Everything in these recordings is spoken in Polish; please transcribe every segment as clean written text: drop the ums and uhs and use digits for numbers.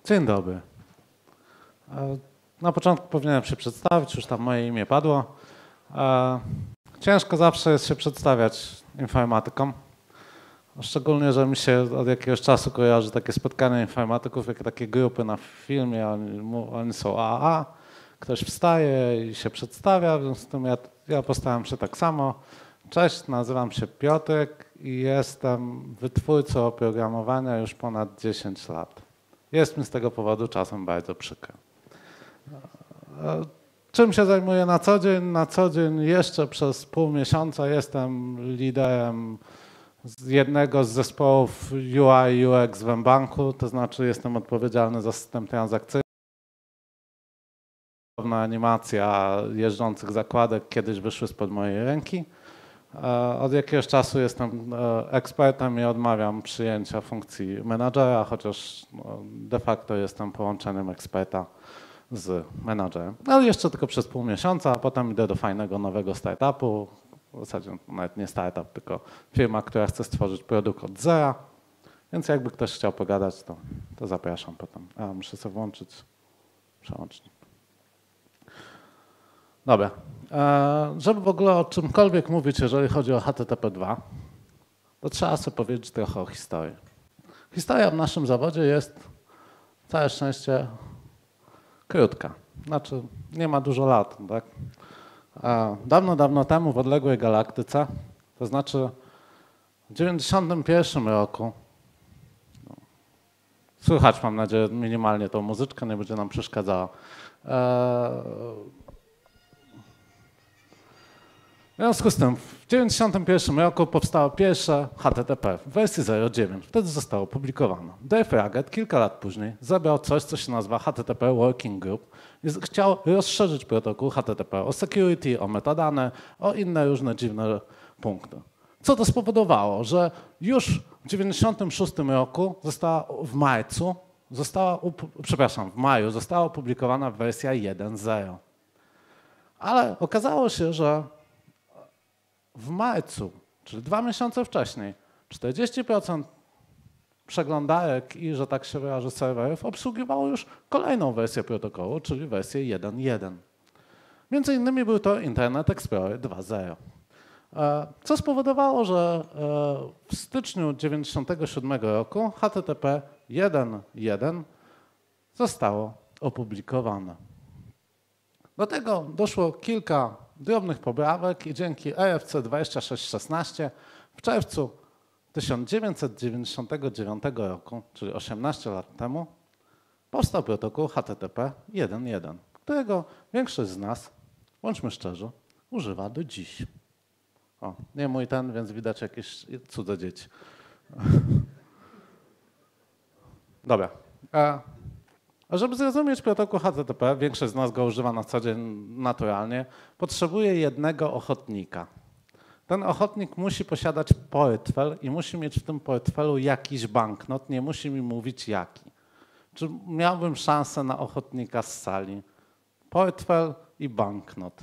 Dzień dobry. Na początku powinienem się przedstawić, już tam moje imię padło. Ciężko zawsze jest się przedstawiać informatykom. Szczególnie, że mi się od jakiegoś czasu kojarzy takie spotkania informatyków, jak takie grupy na filmie, oni są AAA, ktoś wstaje i się przedstawia, w związku z tym ja postaram się tak samo. Cześć, nazywam się Piotrek i jestem wytwórcą oprogramowania już ponad 10 lat. Jest mi z tego powodu czasem bardzo przykro. Czym się zajmuję na co dzień? Na co dzień jeszcze przez pół miesiąca jestem liderem jednego z zespołów UI UX w mBanku, to znaczy jestem odpowiedzialny za system transakcyjny. Animacja jeżdżących zakładek kiedyś wyszły spod mojej ręki. Od jakiegoś czasu jestem ekspertem i odmawiam przyjęcia funkcji menadżera, chociaż de facto jestem połączeniem eksperta z menadżerem. Ale jeszcze tylko przez pół miesiąca, a potem idę do fajnego nowego startupu. W zasadzie nawet nie startup, tylko firma, która chce stworzyć produkt od zera. Więc jakby ktoś chciał pogadać, to zapraszam potem. Muszę sobie włączyć przełącznik. Dobra. Żeby w ogóle o czymkolwiek mówić, jeżeli chodzi o HTTP2, to trzeba sobie powiedzieć trochę o historii. Historia w naszym zawodzie jest całe szczęście krótka. Znaczy nie ma dużo lat. Tak? Dawno, dawno temu w odległej galaktyce, to znaczy w 1991 roku, słychać mam nadzieję minimalnie tą muzyczkę, nie będzie nam przeszkadzała. W związku z tym w 1991 roku powstało pierwsze HTTP w wersji 0.9. Wtedy zostało opublikowane. Dave Ragged kilka lat później zabrał coś, co się nazywa HTTP Working Group i chciał rozszerzyć protokół HTTP o security, o metadane, o inne różne dziwne punkty. Co to spowodowało? Że już w 1996 roku w maju została opublikowana wersja 1.0. Ale okazało się, że w marcu, czyli 2 miesiące wcześniej, 40% przeglądarek i, że tak się wyrażę, serwerów obsługiwało już kolejną wersję protokołu, czyli wersję 1.1. Między innymi był to Internet Explorer 2.0. Co spowodowało, że w styczniu 1997 roku HTTP 1.1 zostało opublikowane. Do tego doszło kilka drobnych poprawek i dzięki RFC 2616 w czerwcu 1999 roku, czyli 18 lat temu, powstał protokół HTTP 1.1, którego większość z nas, bądźmy szczerzy, używa do dziś. O, nie mój ten, więc widać jakieś cudze dzieci. Dobra. A żeby zrozumieć protokół HTTP, większość z nas go używa na co dzień naturalnie, potrzebuje jednego ochotnika. Ten ochotnik musi posiadać portfel i musi mieć w tym portfelu jakiś banknot, nie musi mi mówić jaki. Czy miałbym szansę na ochotnika z sali? Portfel i banknot.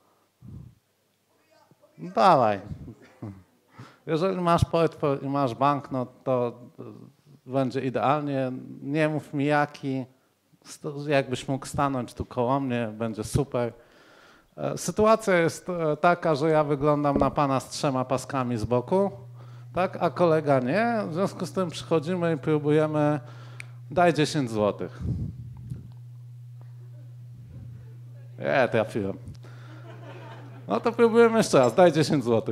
Dawaj. Jeżeli masz portfel i masz banknot, to będzie idealnie. Nie mów mi jaki. Jakbyś mógł stanąć tu koło mnie, będzie super. Sytuacja jest taka, że ja wyglądam na pana z 3 paskami z boku, tak, a kolega nie. W związku z tym przychodzimy i próbujemy, daj 10 zł. Trafiłem. No to próbujemy jeszcze raz, daj 10 zł.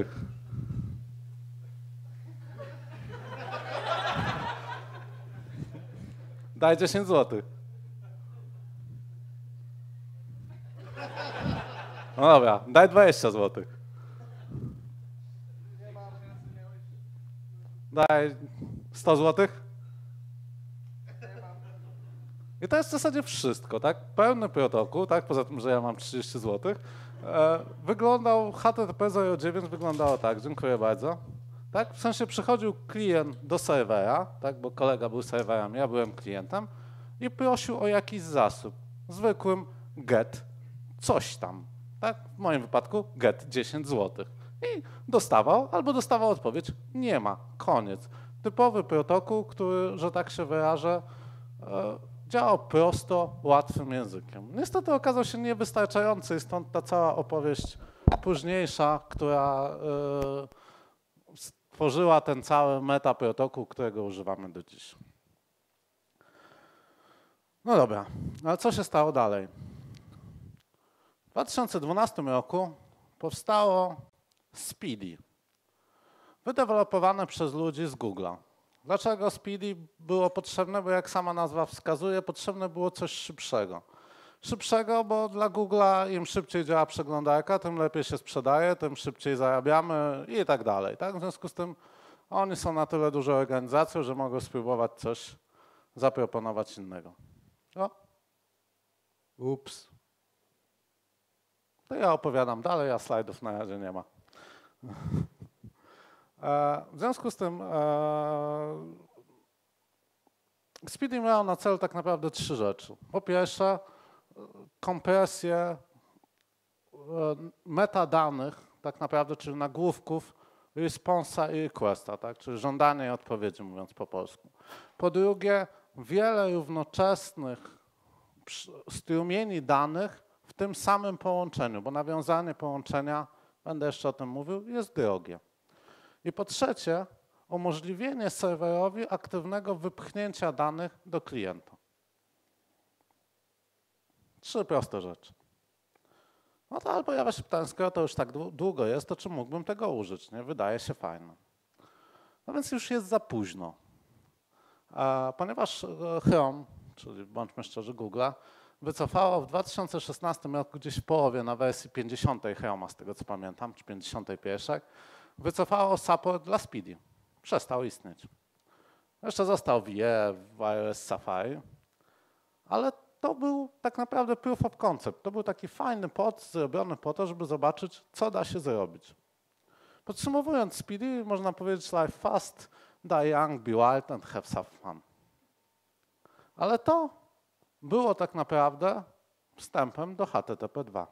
Daj 10 zł. No dobra, daj 20 zł. Daj 100 zł. I to jest w zasadzie wszystko, tak? Pełny protokół, tak? Poza tym, że ja mam 30 zł. Wyglądał, HTTP 0.9 wyglądało tak, dziękuję bardzo. Tak? W sensie przychodził klient do serwera, tak? Bo kolega był serwerem, ja byłem klientem i prosił o jakiś zasób. Zwykłym get coś tam. Tak? W moim wypadku get 10 zł. I dostawał, albo dostawał odpowiedź, nie ma, koniec. Typowy protokół, który, że tak się wyrażę, działał prosto, łatwym językiem. Niestety okazał się niewystarczający i stąd ta cała opowieść późniejsza, która stworzyła ten cały metaprotokół, którego używamy do dziś. No dobra, ale co się stało dalej? W 2012 roku powstało Speedy, wydevelopowane przez ludzi z Google'a. Dlaczego Speedy było potrzebne? Bo jak sama nazwa wskazuje, potrzebne było coś szybszego. Szybszego, bo dla Google'a im szybciej działa przeglądarka, tym lepiej się sprzedaje, tym szybciej zarabiamy i tak dalej. Tak? W związku z tym oni są na tyle dużą organizacją, że mogą spróbować coś zaproponować innego. O. Ups. To ja opowiadam dalej, a slajdów na razie nie ma. W związku z tym Speedy miał na celu tak naprawdę 3 rzeczy. Po pierwsze, kompresję metadanych, tak naprawdę, czyli nagłówków, responsa i requesta, tak? Czyli żądania i odpowiedzi, mówiąc po polsku. Po drugie, wiele równoczesnych strumieni danych w tym samym połączeniu, bo nawiązanie połączenia, będę jeszcze o tym mówił, jest drogie. I po trzecie, umożliwienie serwerowi aktywnego wypchnięcia danych do klienta. 3 proste rzeczy. No to ale pojawia się pytanie, skoro to już tak długo jest, to czy mógłbym tego użyć? Nie? Wydaje się fajne. No więc już jest za późno. Ponieważ Chrome, czyli bądźmy szczerzy Google'a, wycofało w 2016 roku, gdzieś w połowie na wersji 50 Chrome'a, z tego co pamiętam, czy 51, wycofało support dla Speedy. Przestał istnieć. Jeszcze został VE w iOS Safari, ale to był tak naprawdę proof of concept. To był taki fajny pod zrobiony po to, żeby zobaczyć, co da się zrobić. Podsumowując Speedy, można powiedzieć live fast, die young, be wild and have some fun. Ale to było tak naprawdę wstępem do HTTP 2.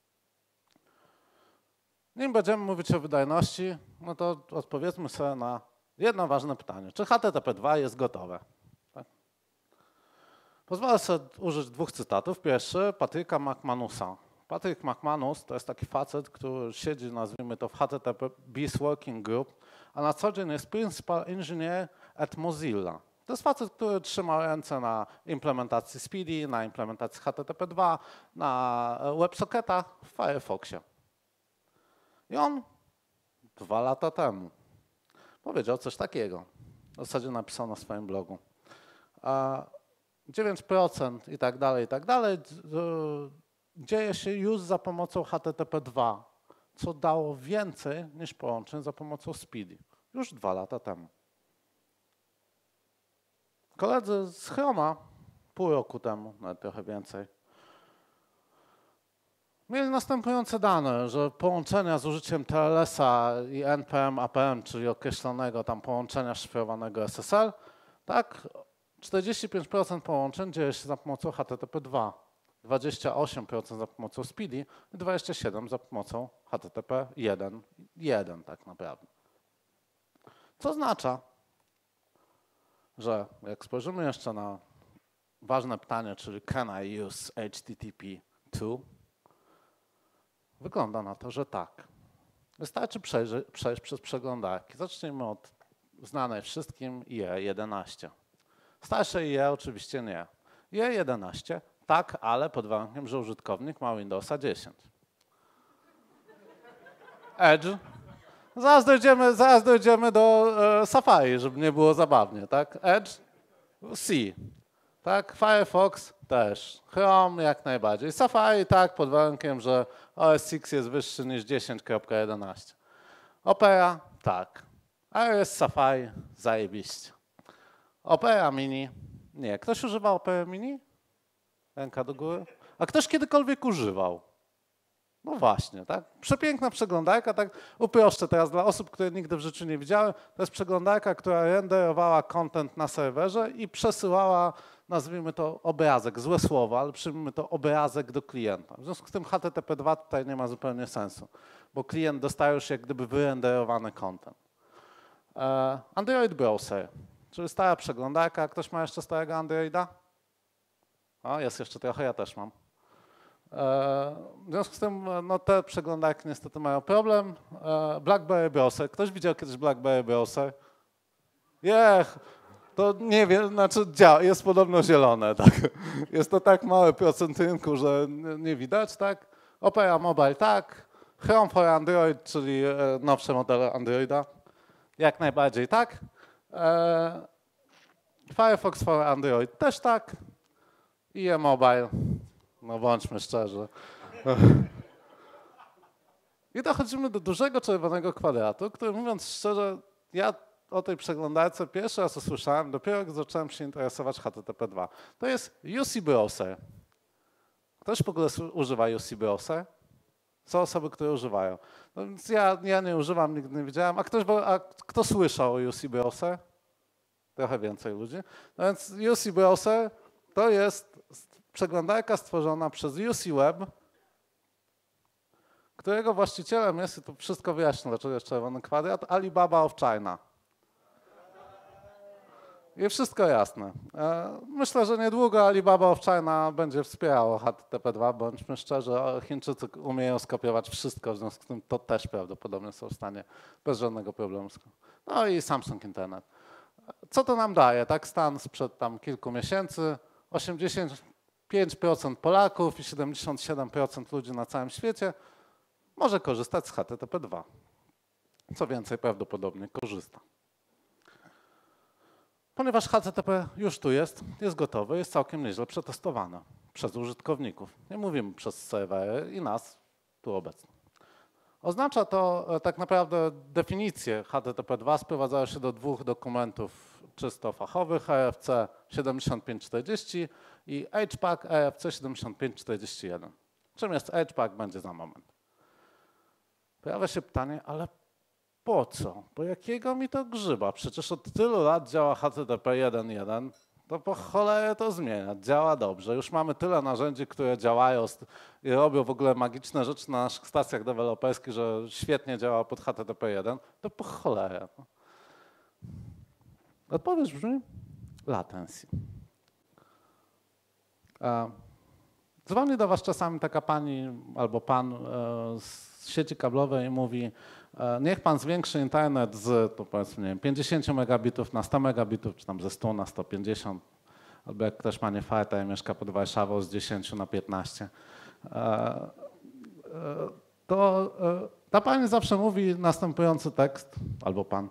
Nim będziemy mówić o wydajności, no to odpowiedzmy sobie na jedno ważne pytanie. Czy HTTP 2 jest gotowe? Tak? Pozwolę sobie użyć 2 cytatów. Pierwszy, Patryka McManusa. Patrick McManus to jest taki facet, który siedzi, nazwijmy to, w HTTP BIS Working Group, a na co dzień jest Principal Engineer at Mozilla. To jest facet, który trzyma ręce na implementacji Speedy, na implementacji HTTP 2, na WebSocketach w Firefoxie. I on 2 lata temu powiedział coś takiego. W zasadzie napisał na swoim blogu. 9% i tak dalej, dzieje się już za pomocą HTTP 2, co dało więcej niż połączeń za pomocą Speedy. Już 2 lata temu. Koledzy z Chroma pół roku temu, nawet trochę więcej, mieli następujące dane, że połączenia z użyciem TLS-a i NPM, APM, czyli określonego tam połączenia szyfrowanego SSL, tak, 45% połączeń dzieje się za pomocą HTTP 2, 28% za pomocą Speedy i 27% za pomocą HTTP 1.1 tak naprawdę. Co oznacza, że jak spojrzymy jeszcze na ważne pytanie, czyli can I use HTTP 2? Wygląda na to, że tak. Wystarczy przejść przez przeglądarki. Zacznijmy od znanej wszystkim IE11. Starsze IE oczywiście nie. IE11 tak, ale pod warunkiem, że użytkownik ma Windowsa 10. Edge. Zaraz dojdziemy do Safari, żeby nie było zabawnie, tak? Edge, C, tak? Firefox też, Chrome jak najbardziej. Safari tak, pod warunkiem, że OS X jest wyższy niż 10.11. Opera tak. iOS Safari zajebiście. Opera Mini nie. Ktoś używał Opera Mini? Ręka do góry. A ktoś kiedykolwiek używał? No właśnie, tak? Przepiękna przeglądarka, tak uproszczę teraz dla osób, które nigdy w życiu nie widziały. To jest przeglądarka, która renderowała content na serwerze i przesyłała, nazwijmy to obrazek, złe słowo, ale przyjmijmy to obrazek do klienta. W związku z tym HTTP 2 tutaj nie ma zupełnie sensu, bo klient dostaje już jak gdyby wyrenderowany content. Android Browser, czyli stara przeglądarka. Ktoś ma jeszcze starego Androida? O, jest jeszcze trochę, ja też mam. W związku z tym no, te przeglądarki niestety mają problem. BlackBerry Browser. Ktoś widział kiedyś BlackBerry Browser? To nie wiem, znaczy jest podobno zielone. Tak. Jest to tak mały procent rynku, że nie widać. Tak. Opera Mobile tak. Chrome for Android, czyli nowsze modele Androida. Jak najbardziej tak. Firefox for Android też tak. I e-mobile. No bądźmy szczerzy. I dochodzimy do dużego czerwonego kwadratu, który mówiąc szczerze, ja o tej przeglądarce pierwszy raz usłyszałem dopiero jak zacząłem się interesować HTTP2. To jest UC Browser. Ktoś w ogóle używa UC Browser? Są osoby, które używają. No więc ja nie używam, nigdy nie widziałem. A kto słyszał o UC Browser? Trochę więcej ludzi. No więc UC Browser to jest przeglądarka stworzona przez UC Web, którego właścicielem jest, i to wszystko wyjaśnię, dlaczego jest czerwony kwadrat, Alibaba of China. I wszystko jasne. Myślę, że niedługo Alibaba of China będzie wspierało HTTP2, bądźmy szczerzy, Chińczycy umieją skopiować wszystko, w związku z tym to też prawdopodobnie są w stanie bez żadnego problemu. No i Samsung Internet. Co to nam daje? Tak stan sprzed tam kilku miesięcy, 85% Polaków i 77% ludzi na całym świecie może korzystać z HTTP2. Co więcej, prawdopodobnie korzysta. Ponieważ HTTP już tu jest gotowy, jest całkiem nieźle przetestowane przez użytkowników. Nie mówimy przez serwery i nas tu obecnych. Oznacza to tak naprawdę definicje HTTP2 sprowadzają się do dwóch dokumentów czysto fachowych, RFC 7540 i HPACK RFC 7541. Czym jest HPACK, będzie za moment. Pojawia się pytanie, ale po co? Po jakiego mi to grzyba? Przecież od tylu lat działa HTTP 1.1, to po cholerę to zmieniać. Działa dobrze. Już mamy tyle narzędzi, które działają i robią w ogóle magiczne rzeczy na naszych stacjach deweloperskich, że świetnie działa pod HTTP 1, to po cholerę. Odpowiedź brzmi latency. Dzwoni do was czasami taka pani albo pan z sieci kablowej i mówi: niech pan zwiększy internet z, to powiedzmy, nie wiem, 50 megabitów na 100 megabitów, czy tam ze 100 na 150, albo jak ktoś ma niefarta i mieszka pod Warszawą, z 10 na 15. To ta pani zawsze mówi następujący tekst, albo pan: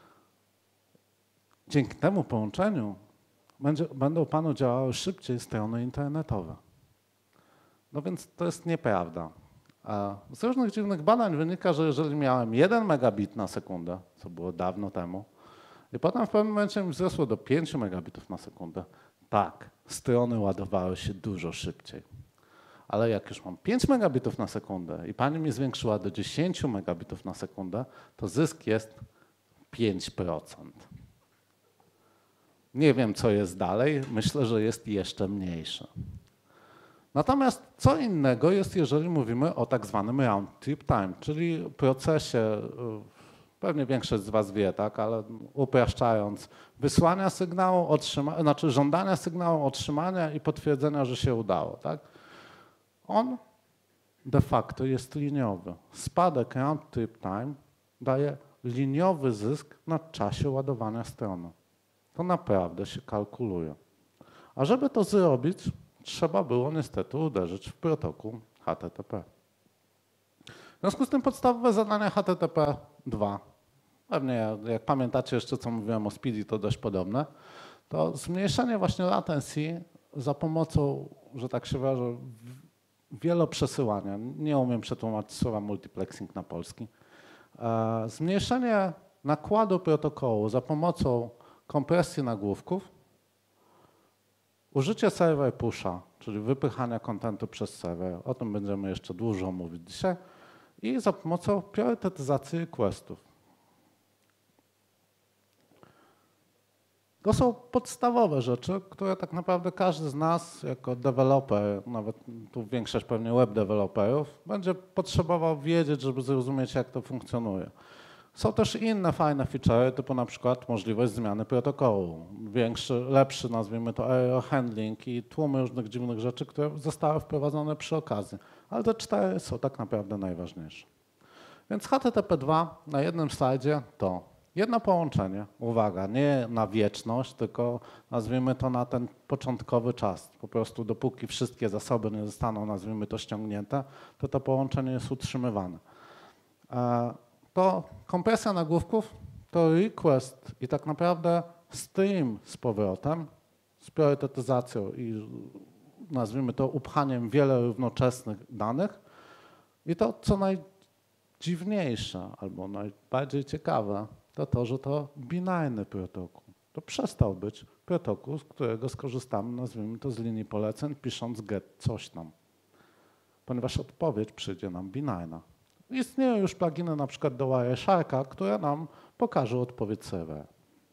dzięki temu połączeniu będą panu działały szybciej strony internetowe. No więc to jest nieprawda. Z różnych dziwnych badań wynika, że jeżeli miałem 1 megabit na sekundę, co było dawno temu, i potem w pewnym momencie mi wzrosło do 5 megabitów na sekundę, tak, strony ładowały się dużo szybciej. Ale jak już mam 5 megabitów na sekundę i pani mi zwiększyła do 10 megabitów na sekundę, to zysk jest 5%. Nie wiem, co jest dalej, myślę, że jest jeszcze mniejsze. Natomiast co innego jest, jeżeli mówimy o tak zwanym round trip time, czyli procesie, pewnie większość z was wie, tak, ale upraszczając, wysłania sygnału, znaczy żądania sygnału, otrzymania i potwierdzenia, że się udało. Tak. On de facto jest liniowy. Spadek round trip time daje liniowy zysk na czasie ładowania strony. To naprawdę się kalkuluje. A żeby to zrobić, trzeba było niestety uderzyć w protokół HTTP. W związku z tym podstawowe zadania HTTP 2, pewnie jak pamiętacie jeszcze, co mówiłem o speedy, to dość podobne, to zmniejszenie właśnie latency za pomocą, że tak się wyrażę, wieloprzesyłania. Nie umiem przetłumaczyć słowa multiplexing na polski. Zmniejszenie nakładu protokołu za pomocą kompresji nagłówków, użycie server pusha, czyli wypychania kontentu przez serwer, o tym będziemy jeszcze dużo mówić dzisiaj, i za pomocą priorytetyzacji requestów. To są podstawowe rzeczy, które tak naprawdę każdy z nas jako deweloper, nawet tu większość pewnie web deweloperów, będzie potrzebował wiedzieć, żeby zrozumieć, jak to funkcjonuje. Są też inne fajne feature, typu na przykład możliwość zmiany protokołu, większy, lepszy, nazwijmy to error handling i tłumy różnych dziwnych rzeczy, które zostały wprowadzone przy okazji. Ale te 4 są tak naprawdę najważniejsze. Więc HTTP2 na jednym slajdzie to jedno połączenie, uwaga, nie na wieczność, tylko nazwijmy to na ten początkowy czas. Po prostu dopóki wszystkie zasoby nie zostaną, nazwijmy to, ściągnięte, to połączenie jest utrzymywane. To kompresja nagłówków, to request i tak naprawdę stream z powrotem, z priorytetyzacją i nazwijmy to upchaniem wiele równoczesnych danych. I to, co najdziwniejsze albo najbardziej ciekawe, to, że to binarny protokół. To przestał być protokół, z którego skorzystamy, nazwijmy to, z linii poleceń, pisząc get coś tam. Ponieważ odpowiedź przyjdzie nam binarna. Istnieją już pluginy na przykład do Wiresharka, które nam pokażą odpowiedź serwera.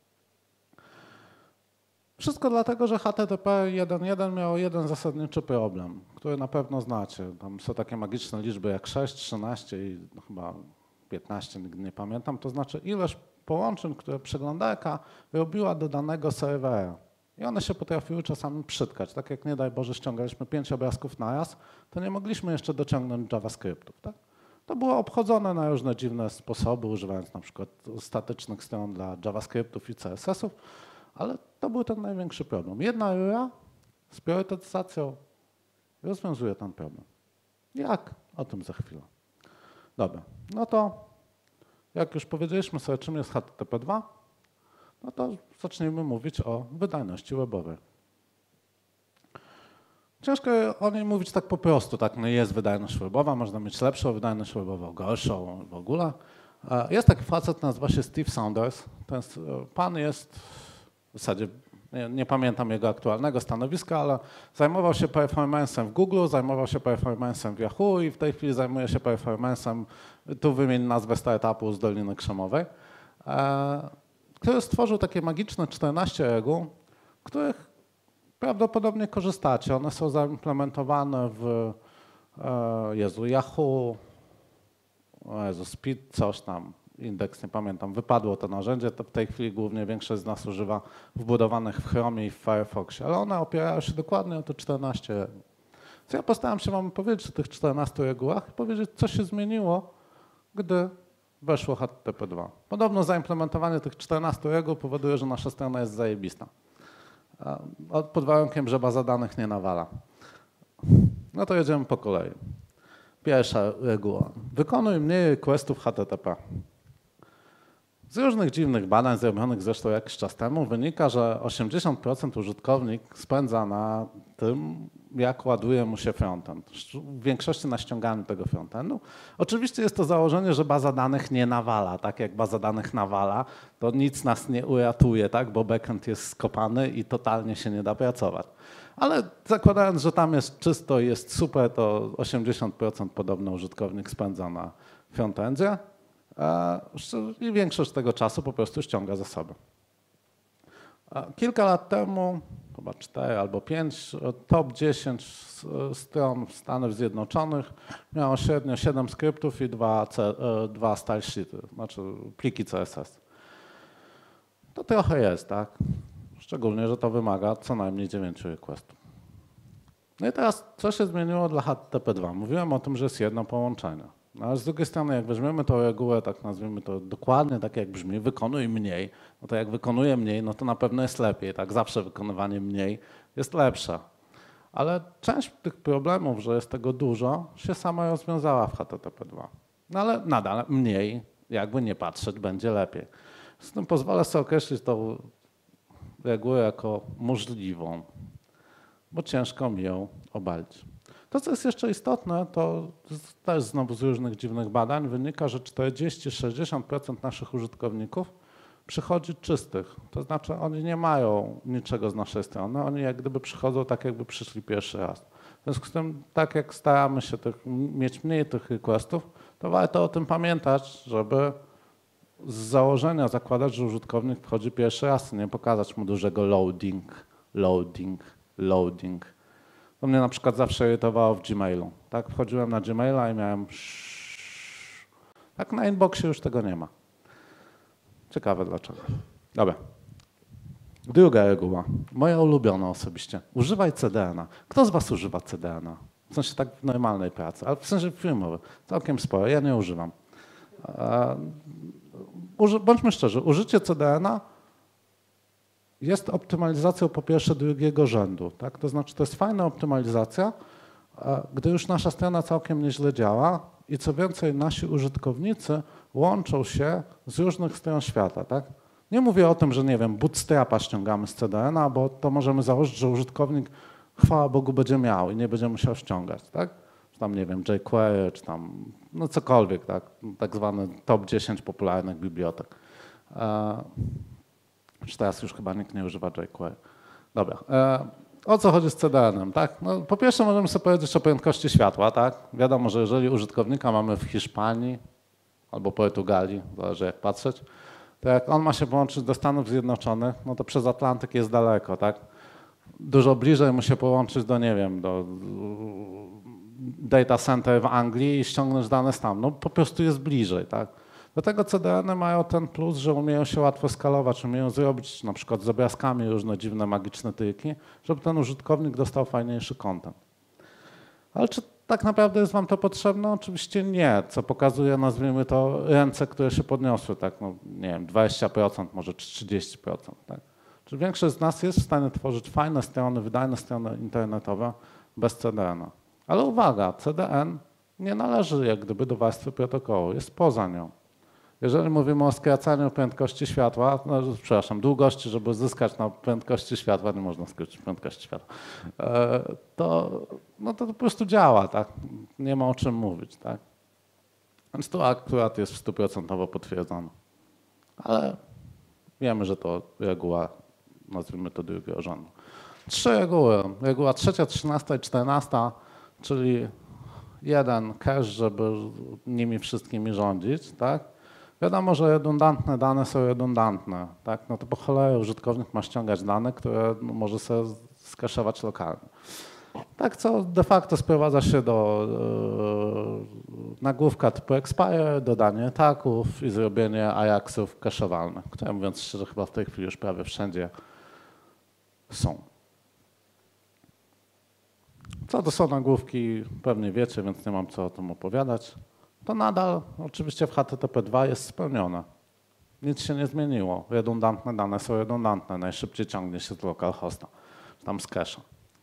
Wszystko dlatego, że HTTP 1.1 miał jeden zasadniczy problem, który na pewno znacie. Tam są takie magiczne liczby jak 6, 13 i chyba 15, nigdy nie pamiętam. To znaczy ilość połączeń, które przeglądarka robiła do danego serwera. I one się potrafiły czasami przytkać. Tak jak nie daj Boże ściągaliśmy 5 obrazków naraz, to nie mogliśmy jeszcze dociągnąć JavaScriptów. Tak? To było obchodzone na różne dziwne sposoby, używając na przykład statycznych stron dla JavaScriptów i CSS-ów, ale to był ten największy problem. Jedna rura z priorytetyzacją rozwiązuje ten problem. Jak? O tym za chwilę. Dobra, no to jak już powiedzieliśmy sobie, czym jest HTTP2, no to zacznijmy mówić o wydajności webowej. Ciężko o niej mówić tak po prostu, tak, no jest wydajność webowa, można mieć lepszą wydajność webową, gorszą w ogóle. Jest taki facet, nazywa się Steve Saunders. Ten pan jest w zasadzie, nie pamiętam jego aktualnego stanowiska, ale zajmował się performance'em w Google, zajmował się performance'em w Yahoo i w tej chwili zajmuje się performance'em, tu wymień nazwę startupu z Doliny Krzemowej, który stworzył takie magiczne 14 reguł, których prawdopodobnie korzystacie. One są zaimplementowane w Yahoo, Speed, coś tam, indeks, nie pamiętam, wypadło to narzędzie, to w tej chwili głównie większość z nas używa wbudowanych w Chromie i w Firefoxie, ale one opierają się dokładnie o te 14 reguł. Więc ja postaram się wam powiedzieć o tych 14 regułach i powiedzieć, co się zmieniło, gdy weszło HTTP2. Podobno zaimplementowanie tych 14 reguł powoduje, że nasza strona jest zajebista. Pod warunkiem, że baza danych nie nawala. No to jedziemy po kolei. Pierwsza reguła. Wykonuj mniej requestów HTTP. Z różnych dziwnych badań zrobionych zresztą jakiś czas temu wynika, że 80% użytkownik spędza na tym, jak ładuje mu się frontend. W większości na ściąganiu tego frontendu. Oczywiście jest to założenie, że baza danych nie nawala. Tak jak baza danych nawala, to nic nas nie uratuje, tak? Bo backend jest skopany i totalnie się nie da pracować. Ale zakładając, że tam jest czysto i jest super, to 80% podobno użytkownik spędza na frontendzie i większość tego czasu po prostu ściąga zasoby. Kilka lat temu, chyba 4 albo 5, top 10 stron w Stanach Zjednoczonych miało średnio 7 skryptów i 2 style sheety, znaczy pliki CSS. To trochę jest, tak? Szczególnie, że to wymaga co najmniej 9 requestów. No i teraz, co się zmieniło dla HTTP2? Mówiłem o tym, że jest jedno połączenie. No ale z drugiej strony, jak weźmiemy tą regułę, tak nazwijmy to dokładnie tak jak brzmi, wykonuj mniej, no to jak wykonuję mniej, no to na pewno jest lepiej, tak? Zawsze wykonywanie mniej jest lepsze. Ale część tych problemów, że jest tego dużo, się sama rozwiązała w HTTP2. No ale nadal mniej, jakby nie patrzeć, będzie lepiej. Z tym pozwolę sobie określić tą regułę jako możliwą, bo ciężko mi ją obalić. To, co jest jeszcze istotne, to też znowu z różnych dziwnych badań wynika, że 40-60% naszych użytkowników przychodzi czystych. To znaczy oni nie mają niczego z naszej strony, oni jak gdyby przychodzą tak, jakby przyszli pierwszy raz. W związku z tym, tak jak staramy się mieć mniej tych requestów, to warto o tym pamiętać, żeby z założenia zakładać, że użytkownik wchodzi pierwszy raz, nie pokazać mu dużego loading. To mnie na przykład zawsze irytowało w Gmailu. Tak, wchodziłem na Gmaila i miałem tak na inboxie już tego nie ma. Ciekawe dlaczego. Dobra. Druga reguła, moja ulubiona osobiście. Używaj CDN-a. Kto z was używa CDN-a? W sensie tak w normalnej pracy, ale w sensie filmowy. Całkiem sporo, ja nie używam. Bądźmy szczerzy, użycie CDN-a jest optymalizacją po pierwsze drugiego rzędu. Tak? To znaczy to jest fajna optymalizacja, gdy już nasza strona całkiem nieźle działa i co więcej nasi użytkownicy łączą się z różnych stron świata. Tak? Nie mówię o tym, że nie wiem, Bootstrapa ściągamy z CDN-a, bo to możemy założyć, że użytkownik chwała Bogu będzie miał i nie będzie musiał ściągać. Tak? Czy tam nie wiem, jQuery, czy tam no cokolwiek, tak zwany top 10 popularnych bibliotek. Czy teraz już chyba nikt nie używa jQuery. Dobra. O co chodzi z CDN-em? Tak? No, po pierwsze możemy sobie powiedzieć o prędkości światła. Tak? Wiadomo, że jeżeli użytkownika mamy w Hiszpanii albo Portugalii, zależy jak patrzeć, to jak on ma się połączyć do Stanów Zjednoczonych, no to przez Atlantyk jest daleko. Tak? Dużo bliżej mu się połączyć do, nie wiem, do data center w Anglii i ściągnąć dane tam. No po prostu jest bliżej. Tak? Dlatego CDN-y mają ten plus, że umieją się łatwo skalować, umieją zrobić na przykład z obrazkami różne dziwne, magiczne triki, żeby ten użytkownik dostał fajniejszy content. Ale czy tak naprawdę jest wam to potrzebne? Oczywiście nie, co pokazuje, nazwijmy to, ręce, które się podniosły, tak, no, nie wiem, 20%, może 30%. Tak? Czy większość z nas jest w stanie tworzyć fajne strony, wydajne strony internetowe bez CDN-a? Ale uwaga, CDN nie należy jak gdyby do warstwy protokołu, jest poza nią. Jeżeli mówimy o skracaniu prędkości światła, no, przepraszam, długości, żeby uzyskać na prędkości światła, nie można skrócić prędkości światła, to po prostu działa, tak? Nie ma o czym mówić. Tak? Więc to akurat jest w 100% potwierdzone. Ale wiemy, że to reguła, nazwijmy to drugiego rzędu. 3 reguły. Reguła 3., 13. i 14, czyli jeden cache, żeby nimi wszystkimi rządzić, tak? Wiadomo, że redundantne dane są redundantne, tak? No to po cholerę użytkownik ma ściągać dane, które może sobie skaszować lokalnie. Tak, co de facto sprowadza się do nagłówka typu expire, dodanie taków i zrobienie Ajaxów kaszowalnych, które mówiąc szczerze chyba w tej chwili już prawie wszędzie są. Co to są nagłówki, pewnie wiecie, więc nie mam co o tym opowiadać. To nadal oczywiście w HTTP2 jest spełnione. Nic się nie zmieniło. Redundantne dane są redundantne. Najszybciej ciągnie się z localhosta, tam z cache'a.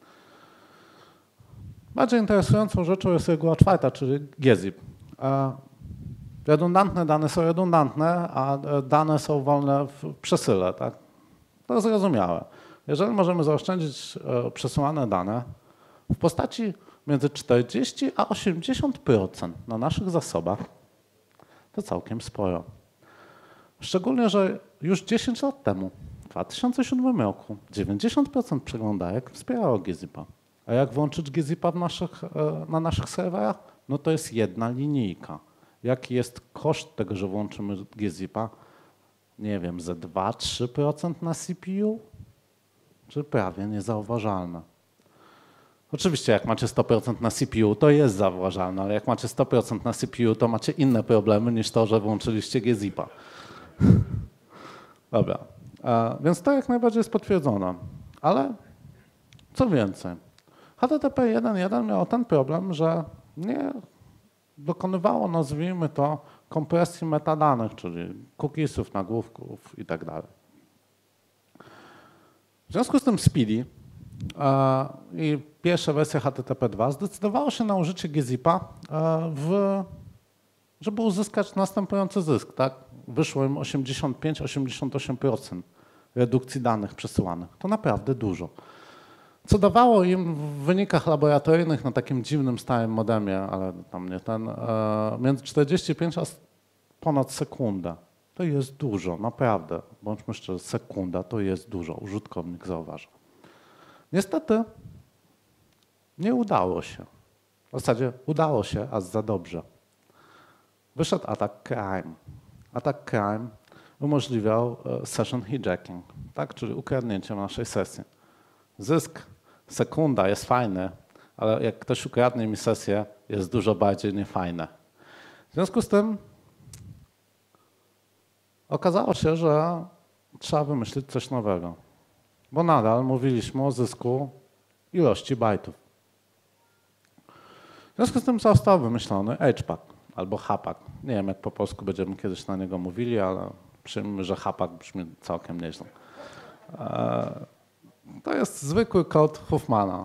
Bardziej interesującą rzeczą jest reguła 4, czyli gzip. Redundantne dane są redundantne, a dane są wolne w przesyle. Tak? To jest zrozumiałe. Jeżeli możemy zaoszczędzić przesyłane dane w postaci między 40 a 80% na naszych zasobach, to całkiem sporo. Szczególnie, że już 10 lat temu, w 2007 roku, 90% przeglądarek wspierało gzipa. A jak włączyć gzipa na naszych serwerach? No to jest jedna linijka. Jaki jest koszt tego, że włączymy gzipa? Nie wiem, ze 2-3% na CPU? Czy prawie niezauważalne? Oczywiście jak macie 100% na CPU, to jest zauważalne, ale jak macie 100% na CPU, to macie inne problemy niż to, że włączyliście gzipa. Dobra, więc to jak najbardziej jest potwierdzone. Ale co więcej, HTTP 1.1 miało ten problem, że nie dokonywało, nazwijmy to, kompresji metadanych, czyli cookiesów, nagłówków i tak dalej. W związku z tym Speedy i pierwsza wersja HTTP2 zdecydowało się na użycie gzipa, żeby uzyskać następujący zysk. Tak? Wyszło im 85-88% redukcji danych przesyłanych. To naprawdę dużo. Co dawało im w wynikach laboratoryjnych na takim dziwnym stałym modemie, ale tam nie ten, między 45 a ponad sekundę. To jest dużo, naprawdę. Bądźmy szczerzy, sekunda to jest dużo, użytkownik zauważa. Niestety nie udało się. W zasadzie udało się, a za dobrze. Wyszedł atak crime. Atak crime umożliwiał session hijacking, tak? Czyli ukradnięcie naszej sesji. Zysk sekunda jest fajny, ale jak ktoś ukradnie mi sesję, jest dużo bardziej niefajne. W związku z tym Okazało się, że trzeba wymyślić coś nowego, bo nadal mówiliśmy o zysku ilości bajtów. W związku z tym został wymyślony HPAC albo HAPAC. Nie wiem, jak po polsku będziemy kiedyś na niego mówili, ale przyjmijmy, że HAPAC brzmi całkiem nieźle. To jest zwykły kod Huffmana,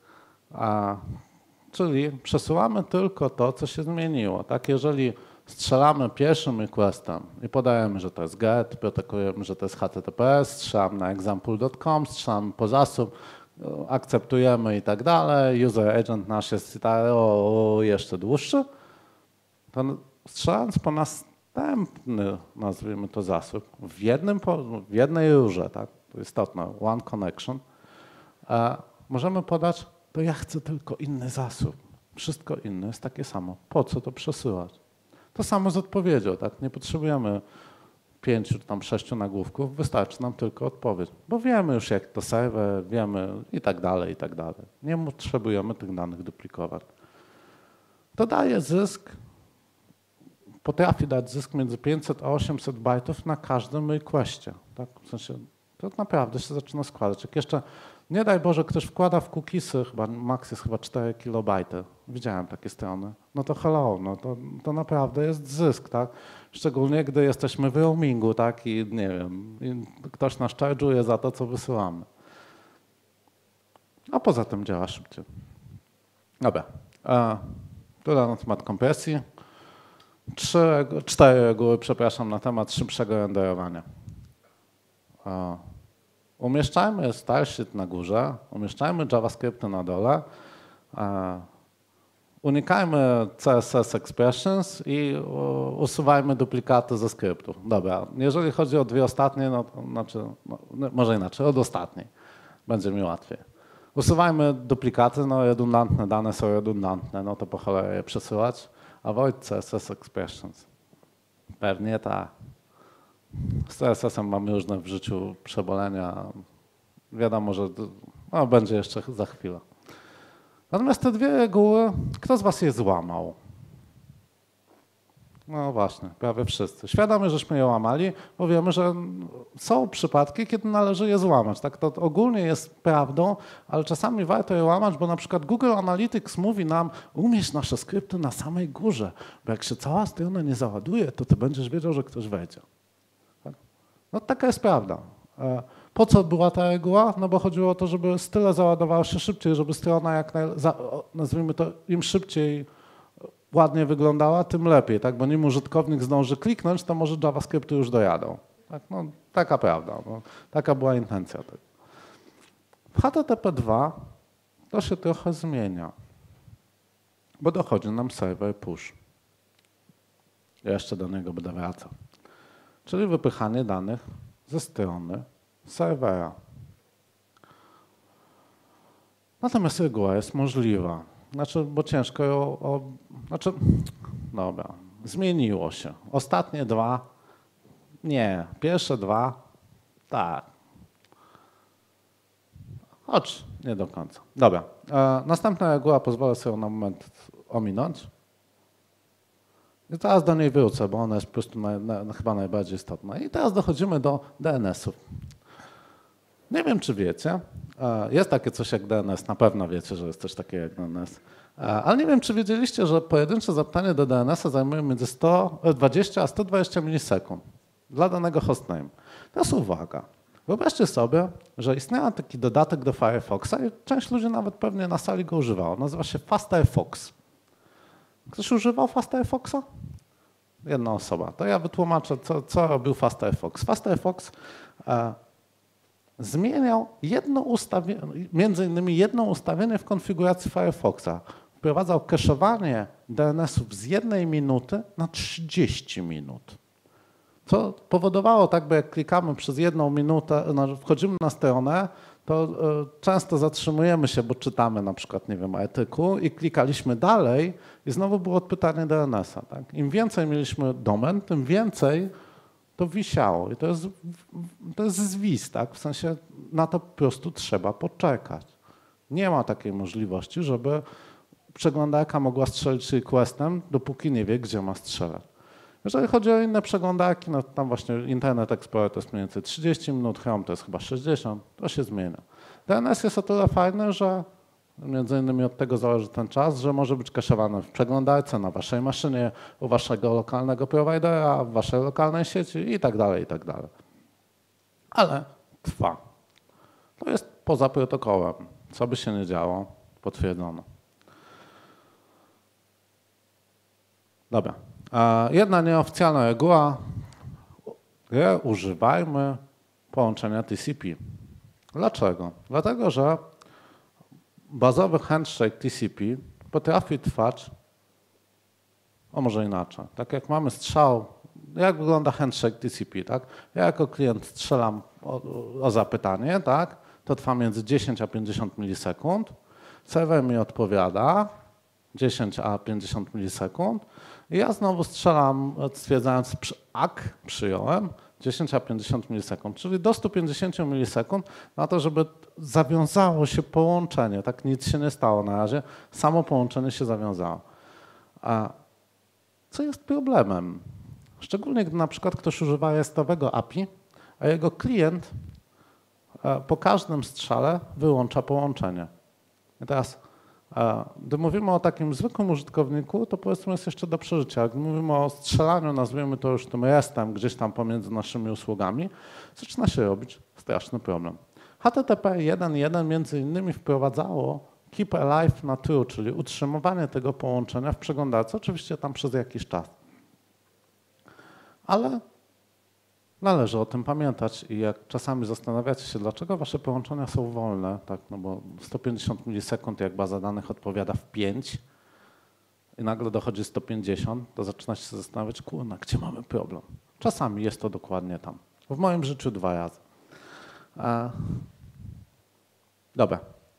czyli przesyłamy tylko to, co się zmieniło. Tak, jeżeli strzelamy pierwszym requestem i podajemy, że to jest GET, protokolujemy, że to jest HTTPS, strzelamy na example.com, strzelamy po zasób, akceptujemy i tak dalej, user agent nasz jest jeszcze dłuższy, to strzelając po następny, nazwijmy to zasób, w jednej rurze, tak, to istotne, one connection, możemy podać, to ja chcę tylko inny zasób. Wszystko inne jest takie samo. Po co to przesyłać? To samo z odpowiedzią, tak? Nie potrzebujemy 5 czy tam 6 nagłówków, wystarczy nam tylko odpowiedź, bo wiemy już jak to serwer, wiemy i tak dalej, i tak dalej. Nie potrzebujemy tych danych duplikować. To daje zysk, potrafi dać zysk między 500 a 800 bajtów na każdym requestie. Tak? W sensie to naprawdę się zaczyna składać. Jak jeszcze, nie daj Boże, ktoś wkłada w cookiesy, chyba max jest chyba 4 kilobajty. Widziałem takie strony. No to hello, no to naprawdę jest zysk, tak? Szczególnie gdy jesteśmy w roamingu, tak? I nie wiem, i ktoś nas charge'uje za to, co wysyłamy. A poza tym działa szybciej. Dobra. Tyle na temat kompresji. 4 reguły, przepraszam, na temat szybszego renderowania. Umieszczajmy Starship na górze, umieszczajmy JavaScripty na dole, unikajmy CSS expressions i usuwajmy duplikaty ze skryptów. Dobra, jeżeli chodzi o dwie ostatnie, no to znaczy, może inaczej, od ostatniej, będzie mi łatwiej. Usuwajmy duplikaty, no redundantne dane są redundantne, no to po cholerę je przesyłać. Avoid CSS expressions. Pewnie tak. Z CSS-em mamy różne w życiu przebolenia. Wiadomo, że no, będzie jeszcze za chwilę. Natomiast te dwie reguły, kto z was je złamał? No właśnie, prawie wszyscy. Świadomie, żeśmy je łamali, bo wiemy, że są przypadki, kiedy należy je złamać. Tak, to ogólnie jest prawdą, ale czasami warto je łamać, bo na przykład Google Analytics mówi nam, umieść nasze skrypty na samej górze, bo jak się cała strona nie załaduje, to ty będziesz wiedział, że ktoś wejdzie. Tak? No taka jest prawda. Po co była ta reguła? No bo chodziło o to, żeby style załadowały się szybciej, żeby strona nazwijmy to, im szybciej ładnie wyglądała, tym lepiej, tak? Bo nim użytkownik zdąży kliknąć, to może JavaScripty już dojadą. Tak? No, taka prawda, no, taka była intencja. W HTTP2 to się trochę zmienia, bo dochodzi nam server push. Jeszcze do niego będę wracał. Czyli wypychanie danych ze strony serwera. Natomiast reguła jest możliwa. Znaczy, bo ciężko ją, dobra, zmieniło się. Ostatnie dwa, nie, pierwsze dwa, tak. Choć nie do końca. Dobra, następna reguła, pozwolę sobie na moment ominąć. I teraz do niej wrócę, bo ona jest po prostu chyba najbardziej istotna. I teraz dochodzimy do DNS-ów. Nie wiem, czy wiecie, jest takie coś jak DNS, na pewno wiecie, że jest coś takiego jak DNS, ale nie wiem, czy wiedzieliście, że pojedyncze zapytanie do DNS-a zajmuje między 120 a 120 milisekund dla danego hostname. Teraz uwaga, wyobraźcie sobie, że istniał taki dodatek do Firefoxa i część ludzi nawet pewnie na sali go używało. Nazywa się FastFX. Ktoś używał FastFoxa? Jedna osoba. To ja wytłumaczę, co robił FastFX. FastFX zmieniał między innymi jedno ustawienie w konfiguracji Firefoxa. Wprowadzał cache'owanie DNS-ów z 1 minuty na 30 minut. Co powodowało tak, bo jak klikamy przez 1 minutę, wchodzimy na stronę, to często zatrzymujemy się, bo czytamy na przykład, nie wiem, artykuł i klikaliśmy dalej i znowu było odpytanie DNS-a. Tak? Im więcej mieliśmy domen, tym więcej to wisiało i to jest zwis, tak? W sensie na to po prostu trzeba poczekać. Nie ma takiej możliwości, żeby przeglądarka mogła strzelić requestem, dopóki nie wie, gdzie ma strzelać. Jeżeli chodzi o inne przeglądarki, no tam właśnie Internet Explorer to jest mniej więcej 30 minut, Chrome to jest chyba 60, to się zmienia. DNS jest o tyle fajny, że między innymi od tego zależy ten czas, że może być kaszowany w przeglądarce, na waszej maszynie, u waszego lokalnego prowajdera, w waszej lokalnej sieci i tak dalej, i tak dalej. Ale trwa. To jest poza protokołem. Co by się nie działo, potwierdzono. Dobra. Jedna nieoficjalna reguła. Używajmy połączenia TCP. Dlaczego? Dlatego, że bazowy handshake TCP potrafi trwać, a może inaczej. Tak jak mamy strzał, jak wygląda handshake TCP, tak? Ja jako klient strzelam o zapytanie, tak? To trwa między 10 a 50 milisekund. Serwer mi odpowiada 10 a 50 milisekund. I ja znowu strzelam, stwierdzając przyjąłem 10 a 50 milisekund, czyli do 150 milisekund na to, żeby zawiązało się połączenie. Tak nic się nie stało na razie, samo połączenie się zawiązało. A co jest problemem? Szczególnie gdy na przykład ktoś używa restowego API, a jego klient po każdym strzale wyłącza połączenie. I teraz, gdy mówimy o takim zwykłym użytkowniku, to powiedzmy jest jeszcze do przeżycia. Gdy mówimy o strzelaniu, nazwijmy to już tym restem gdzieś tam pomiędzy naszymi usługami, zaczyna się robić straszny problem. HTTP 1.1 między innymi wprowadzało keep alive na true, czyli utrzymywanie tego połączenia w przeglądarce, oczywiście tam przez jakiś czas. Ale należy o tym pamiętać i jak czasami zastanawiacie się, dlaczego wasze połączenia są wolne, tak, no bo 150 milisekund, jak baza danych odpowiada w 5 i nagle dochodzi 150, to zaczyna się zastanawiać, kurna, gdzie mamy problem? Czasami jest to dokładnie tam. W moim życiu 2 razy. Dobra.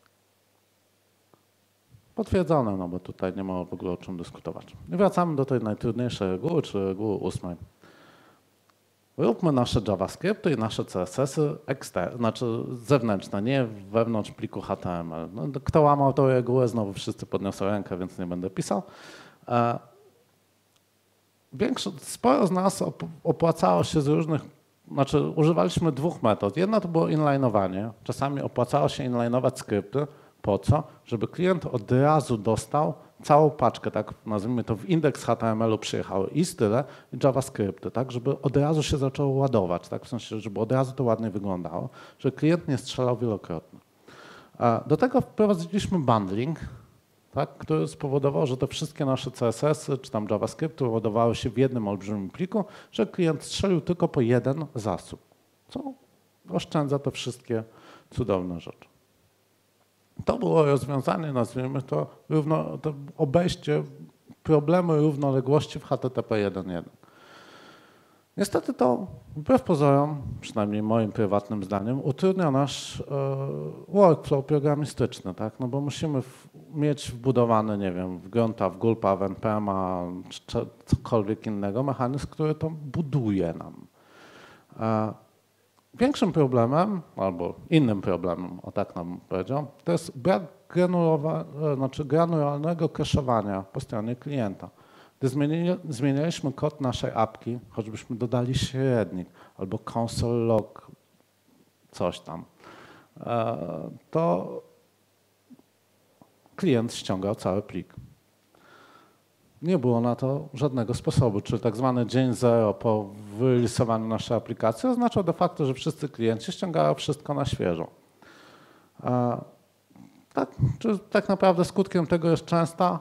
Potwierdzone, no bo tutaj nie ma w ogóle o czym dyskutować. I wracamy do tej najtrudniejszej reguły, czyli reguły 8. Róbmy nasze JavaScripty i nasze CSS-y znaczy zewnętrzne, nie wewnątrz pliku HTML. No, kto łamał tę regułę, znowu wszyscy podniosą rękę, więc nie będę pisał. Sporo z nas opłacało się z różnych, znaczy używaliśmy 2 metod. Jedna to było inline'owanie. Czasami opłacało się inline'ować skrypty. Po co? Żeby klient od razu dostał całą paczkę, tak nazwijmy to w indeks HTML-u przyjechały i style, i JavaScripty, tak, żeby od razu się zaczęło ładować, tak, w sensie, żeby od razu to ładnie wyglądało, żeby klient nie strzelał wielokrotnie. Do tego wprowadziliśmy bundling, tak, który spowodował, że te wszystkie nasze CSS-y czy tam JavaScripty ładowały się w jednym olbrzymim pliku, że klient strzelił tylko po jeden zasób, co oszczędza te wszystkie cudowne rzeczy. To było rozwiązanie, nazwijmy to, obejście problemu równoległości w HTTP 1.1. Niestety to, wbrew pozorom, przynajmniej moim prywatnym zdaniem, utrudnia nasz workflow programistyczny, tak? No bo musimy mieć wbudowany, nie wiem, w Grunta, w Gulpa, w NPM-a, czy cokolwiek innego, mechanizm, który to buduje nam. Większym problemem, albo innym problemem, o tak nam powiedział, to jest brak granularnego cache'owania po stronie klienta. Gdy zmienialiśmy kod naszej apki, choćbyśmy dodali średnik albo console log, coś tam, to klient ściągał cały plik. Nie było na to żadnego sposobu, czyli tak zwany dzień zero po wyrysowaniu naszej aplikacji oznaczał de facto, że wszyscy klienci ściągają wszystko na świeżo. Tak naprawdę skutkiem tego jest częsta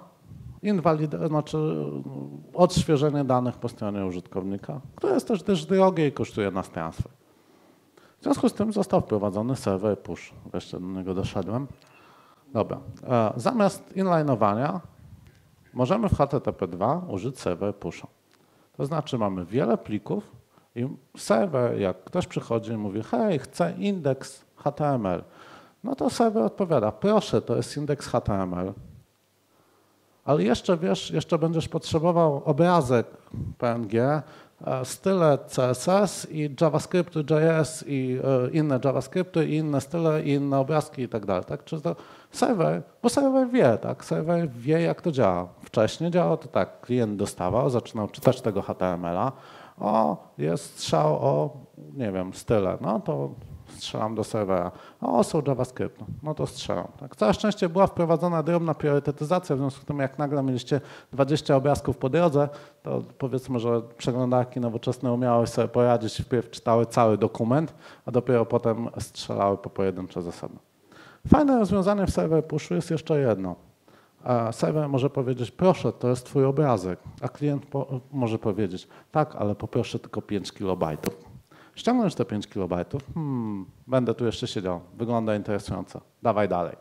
odświeżenie danych po stronie użytkownika, które jest też drogie i kosztuje nas transfer. W związku z tym został wprowadzony server push. Wreszcie do niego doszedłem. Dobra. Zamiast inline'owania możemy w HTTP 2 użyć server pusha. To znaczy mamy wiele plików i serwer, jak ktoś przychodzi i mówi, hej, chcę indeks HTML, no to serwer odpowiada, proszę, to jest indeks HTML, ale jeszcze wiesz, jeszcze będziesz potrzebował obrazek PNG, style CSS i JavaScript, JS i inne JavaScripty i inne style i inne obrazki i tak dalej. Tak? Czy to serwer, bo serwer wie, tak? Serwer wie, jak to działa. Wcześniej działało to tak, klient dostawał, zaczynał czytać tego HTML-a, jest strzał o, nie wiem, style, no to strzelam do serwera. Są JavaScript, no to strzelam. Tak. Całe szczęście była wprowadzona drobna priorytetyzacja, w związku z tym jak nagle mieliście 20 obrazków po drodze, to powiedzmy, że przeglądarki nowoczesne umiały sobie poradzić, wpierw czytały cały dokument, a dopiero potem strzelały po pojedyncze zasady. Fajne rozwiązanie w serwer pushu jest jeszcze jedno. Serwer może powiedzieć, proszę, to jest twój obrazek, a klient może powiedzieć, tak, ale poproszę tylko 5 kilobajtów. Ściągnąć te 5 kilobajtów, będę tu jeszcze siedział, wygląda interesująco, dawaj dalej.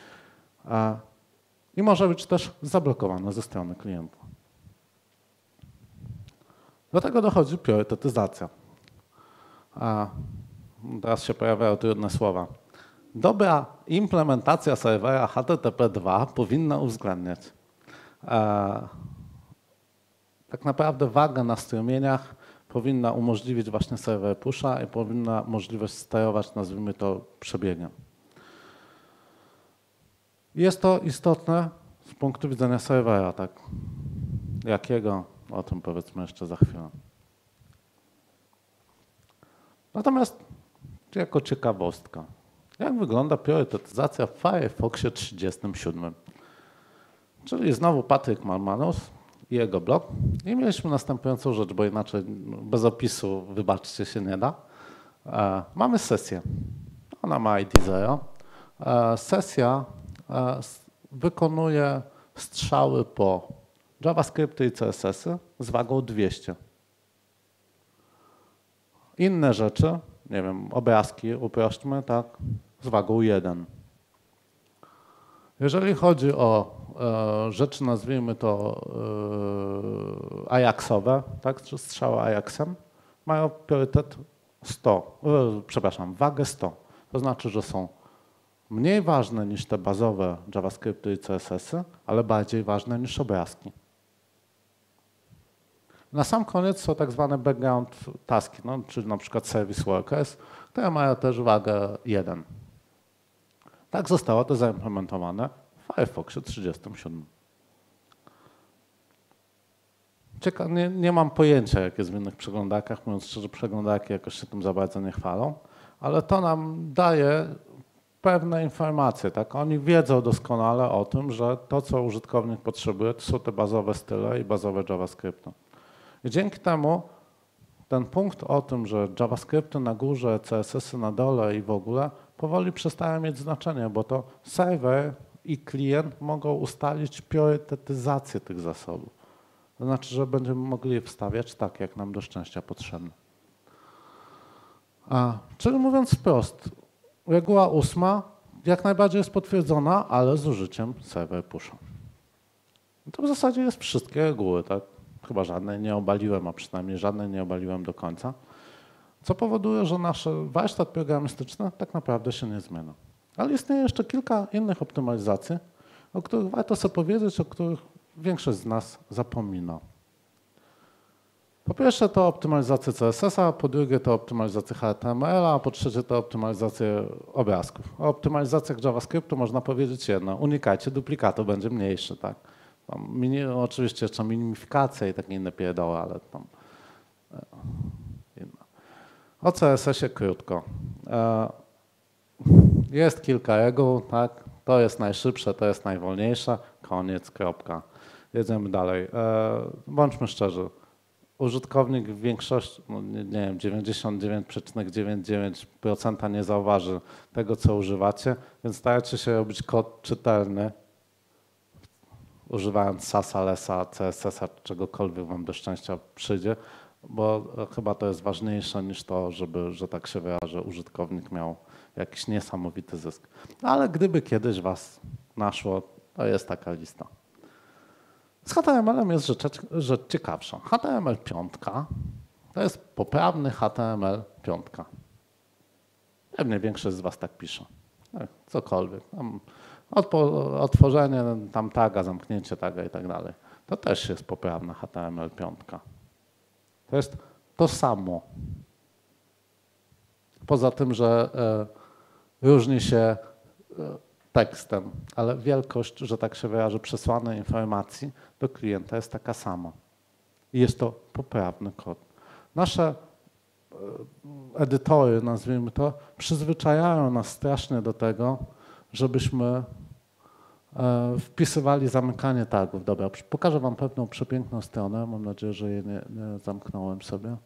I może być też zablokowane ze strony klienta. Do tego dochodzi priorytetyzacja. Teraz się pojawiają trudne słowa. Dobra implementacja serwera HTTP2 powinna uwzględniać tak naprawdę wagę na strumieniach, powinna umożliwić właśnie serwer pusha i powinna możliwość sterować, nazwijmy to, przebiegiem. Jest to istotne z punktu widzenia serwera, tak? Jakiego? O tym powiedzmy jeszcze za chwilę. Natomiast jako ciekawostka, jak wygląda priorytetyzacja w Firefoxie 37? Czyli znowu Patryk Malmanus i jego blog. I mieliśmy następującą rzecz, bo inaczej bez opisu, wybaczcie, się nie da. Mamy sesję. Ona ma ID 0. Sesja wykonuje strzały po JavaScripty i CSS-y z wagą 200. Inne rzeczy, nie wiem, obrazki uprośćmy, tak, z wagą 1. Jeżeli chodzi o rzeczy, nazwijmy to Ajaxowe, tak, czy strzały Ajaxem, mają priorytet 100, przepraszam, wagę 100. To znaczy, że są mniej ważne niż te bazowe JavaScripty i CSS-y, ale bardziej ważne niż obrazki. Na sam koniec są tak zwane background taski, no, czyli na przykład service workers, które mają też wagę 1. Tak zostało to zaimplementowane w Firefoxie 37. Nie mam pojęcia, jak jest w innych przeglądarkach, mówiąc szczerze, przeglądarki jakoś się tym za bardzo nie chwalą, ale to nam daje pewne informacje. Tak? Oni wiedzą doskonale o tym, że to, co użytkownik potrzebuje, to są te bazowe style i bazowe JavaScripty. I dzięki temu ten punkt o tym, że JavaScripty na górze, CSS-y na dole i w ogóle powoli przestają mieć znaczenie, bo to serwer i klient mogą ustalić priorytetyzację tych zasobów. To znaczy, że będziemy mogli je wstawiać tak, jak nam do szczęścia potrzebne. Czyli mówiąc wprost, reguła 8 jak najbardziej jest potwierdzona, ale z użyciem serwer pusha. To w zasadzie jest wszystkie reguły, tak? Chyba żadnej nie obaliłem, a przynajmniej żadnej nie obaliłem do końca, co powoduje, że nasz warsztat programistyczny tak naprawdę się nie zmienia. Ale istnieje jeszcze kilka innych optymalizacji, o których warto sobie powiedzieć, o których większość z nas zapomina. Po pierwsze to optymalizacja CSS-a, po drugie to optymalizacja HTML-a, a po trzecie to optymalizacja obrazków. O optymalizacjach JavaScriptu można powiedzieć jedno, unikajcie duplikatu, będzie mniejszy, tak? Oczywiście jeszcze minimifikacja i takie inne pierdoły, ale tam inne. O CSS-ie krótko. Jest kilka reguł, tak? To jest najszybsze, to jest najwolniejsze, koniec, kropka. Jedziemy dalej. Bądźmy szczerzy. Użytkownik w większości, no nie wiem, 99,99% nie zauważy tego, co używacie, więc starajcie się robić kod czytelny, używając SAS-a, LESS-a, CSS-a, czegokolwiek wam do szczęścia przyjdzie, bo chyba to jest ważniejsze niż to, żeby, że tak się wyrażę, użytkownik miał jakiś niesamowity zysk. Ale gdyby kiedyś was naszło, to jest taka lista. Z HTML-em jest rzecz ciekawsza. HTML5 to jest poprawny HTML5. Pewnie większość z was tak pisze. Cokolwiek. Otworzenie tam taga, zamknięcie taga i tak dalej. To też jest poprawna HTML5. To jest to samo. Poza tym, że różni się tekstem, ale wielkość, że tak się wyrażę, przesłanej informacji do klienta jest taka sama. I jest to poprawny kod. Nasze edytory, nazwijmy to, przyzwyczajają nas strasznie do tego, żebyśmy wpisywali zamykanie tagów. Dobra, pokażę wam pewną przepiękną stronę. Mam nadzieję, że jej nie zamknąłem sobie.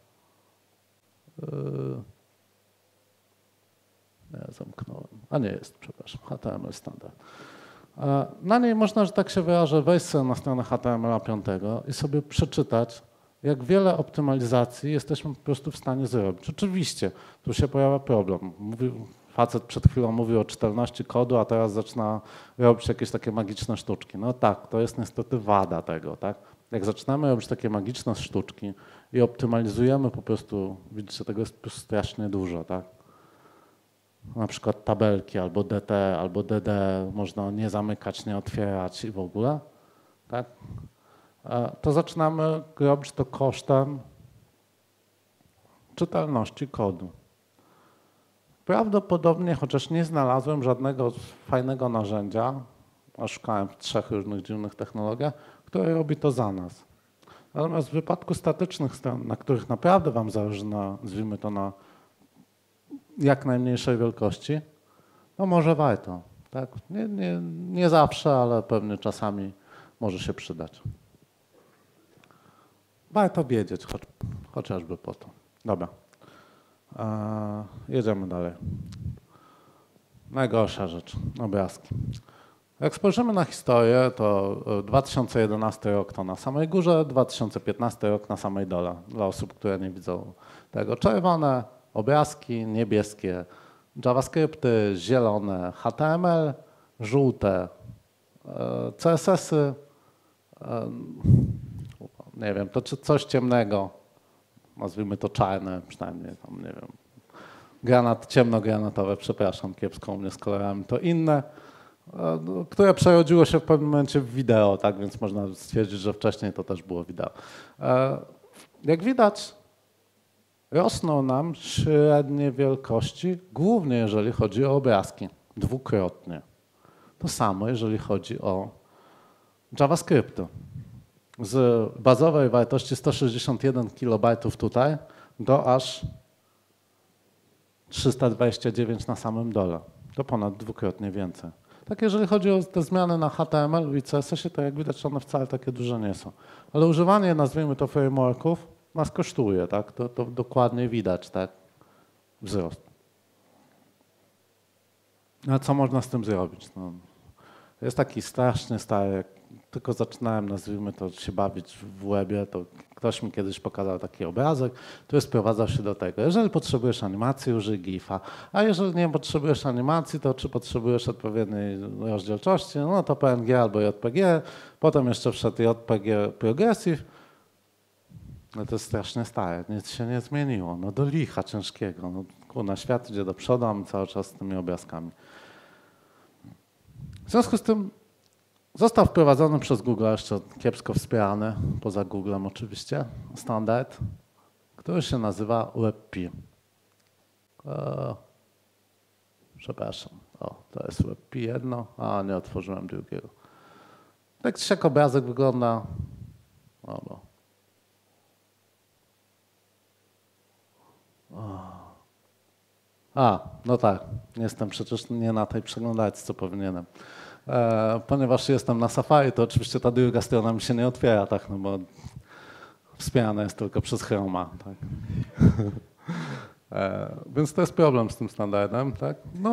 Nie, zamknąłem. A nie jest, przepraszam. HTML standard. Na niej można, że tak się wyrażę, wejść sobie na stronę HTML5 i sobie przeczytać, jak wiele optymalizacji jesteśmy po prostu w stanie zrobić. Oczywiście, tu się pojawia problem. Facet przed chwilą mówił o czytelności kodu, a teraz zaczyna robić jakieś takie magiczne sztuczki. No tak, to jest niestety wada tego, tak? Jak zaczynamy robić takie magiczne sztuczki i optymalizujemy po prostu, widzicie, tego jest po prostu strasznie dużo, tak? Na przykład tabelki albo DT, albo DD można nie zamykać, nie otwierać i w ogóle, tak? To zaczynamy robić to kosztem czytelności kodu. Prawdopodobnie, chociaż nie znalazłem żadnego fajnego narzędzia, a szukałem w 3 różnych dziwnych technologiach, które robi to za nas. Natomiast w wypadku statycznych stron, na których naprawdę wam zależy na, nazwijmy to, na jak najmniejszej wielkości, no może warto. Tak? Nie zawsze, ale pewnie czasami może się przydać. Warto wiedzieć, chociażby po to. Dobra. Jedziemy dalej. Najgorsza rzecz, obrazki. Jak spojrzymy na historię, to 2011 rok to na samej górze, 2015 rok na samej dole. Dla osób, które nie widzą tego. Czerwone obrazki, niebieskie JavaScripty, zielone HTML, żółte CSS-y, nie wiem, to coś ciemnego, nazwijmy to czarne, przynajmniej tam, nie wiem, ciemnogranatowe, przepraszam, kiepsko u mnie z kolorami, to inne, które przerodziło się w pewnym momencie w wideo, tak, więc można stwierdzić, że wcześniej to też było wideo. Jak widać, rosną nam średnie wielkości, głównie jeżeli chodzi o obrazki, dwukrotnie. To samo, jeżeli chodzi o JavaScripty. Z bazowej wartości 161 KB tutaj do aż 329 na samym dole. To ponad dwukrotnie więcej. Tak, jeżeli chodzi o te zmiany na HTML i CSS-ie, to jak widać, one wcale takie duże nie są. Ale używanie, nazwijmy to, frameworków nas kosztuje, tak? To dokładnie widać, tak? Wzrost. A co można z tym zrobić? No, jest taki strasznie stary, jak tylko zaczynałem, nazwijmy to, się bawić w webie, to ktoś mi kiedyś pokazał taki obrazek, który sprowadzał się do tego. Jeżeli potrzebujesz animacji, użyj GIF-a, a jeżeli nie potrzebujesz animacji, to czy potrzebujesz odpowiedniej rozdzielczości, no to PNG albo JPG, potem jeszcze wszedł JPG Progressive. No to jest strasznie stare, nic się nie zmieniło, no do licha ciężkiego. No, kurna, świat idzie do przodu, a my cały czas z tymi obrazkami. W związku z tym został wprowadzony przez Google, jeszcze kiepsko wspierany, poza Googlem oczywiście, standard, który się nazywa WebP. Przepraszam, to jest WebP jedno, a nie otworzyłem drugiego. Tak czy siak obrazek wygląda, no tak, jestem przecież nie na tej przeglądarce, co powinienem. Ponieważ jestem na Safari, to oczywiście ta druga strona mi się nie otwiera, tak, no bo wspierana jest tylko przez Chroma. Tak. Więc to jest problem z tym standardem. Tak.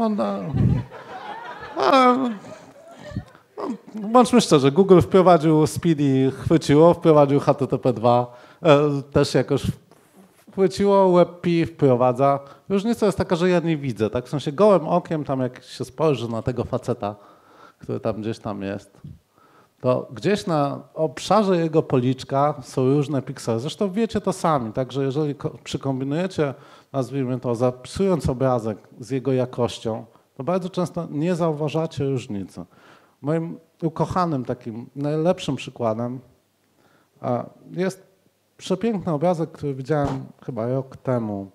Bądźmy szczerzy, Google wprowadził Speedy, chwyciło, wprowadził HTTP2, też jakoś chwyciło, WebP wprowadza. Różnica jest taka, że ja nie widzę, tak? W sensie gołym okiem, tam jak się spojrzy na tego faceta, który tam gdzieś tam jest, to gdzieś na obszarze jego policzka są różne piksele. Zresztą wiecie to sami, także jeżeli przykombinujecie, nazwijmy to, zapisując obrazek z jego jakością, to bardzo często nie zauważacie różnicy. Moim ukochanym takim najlepszym przykładem jest przepiękny obrazek, który widziałem chyba rok temu.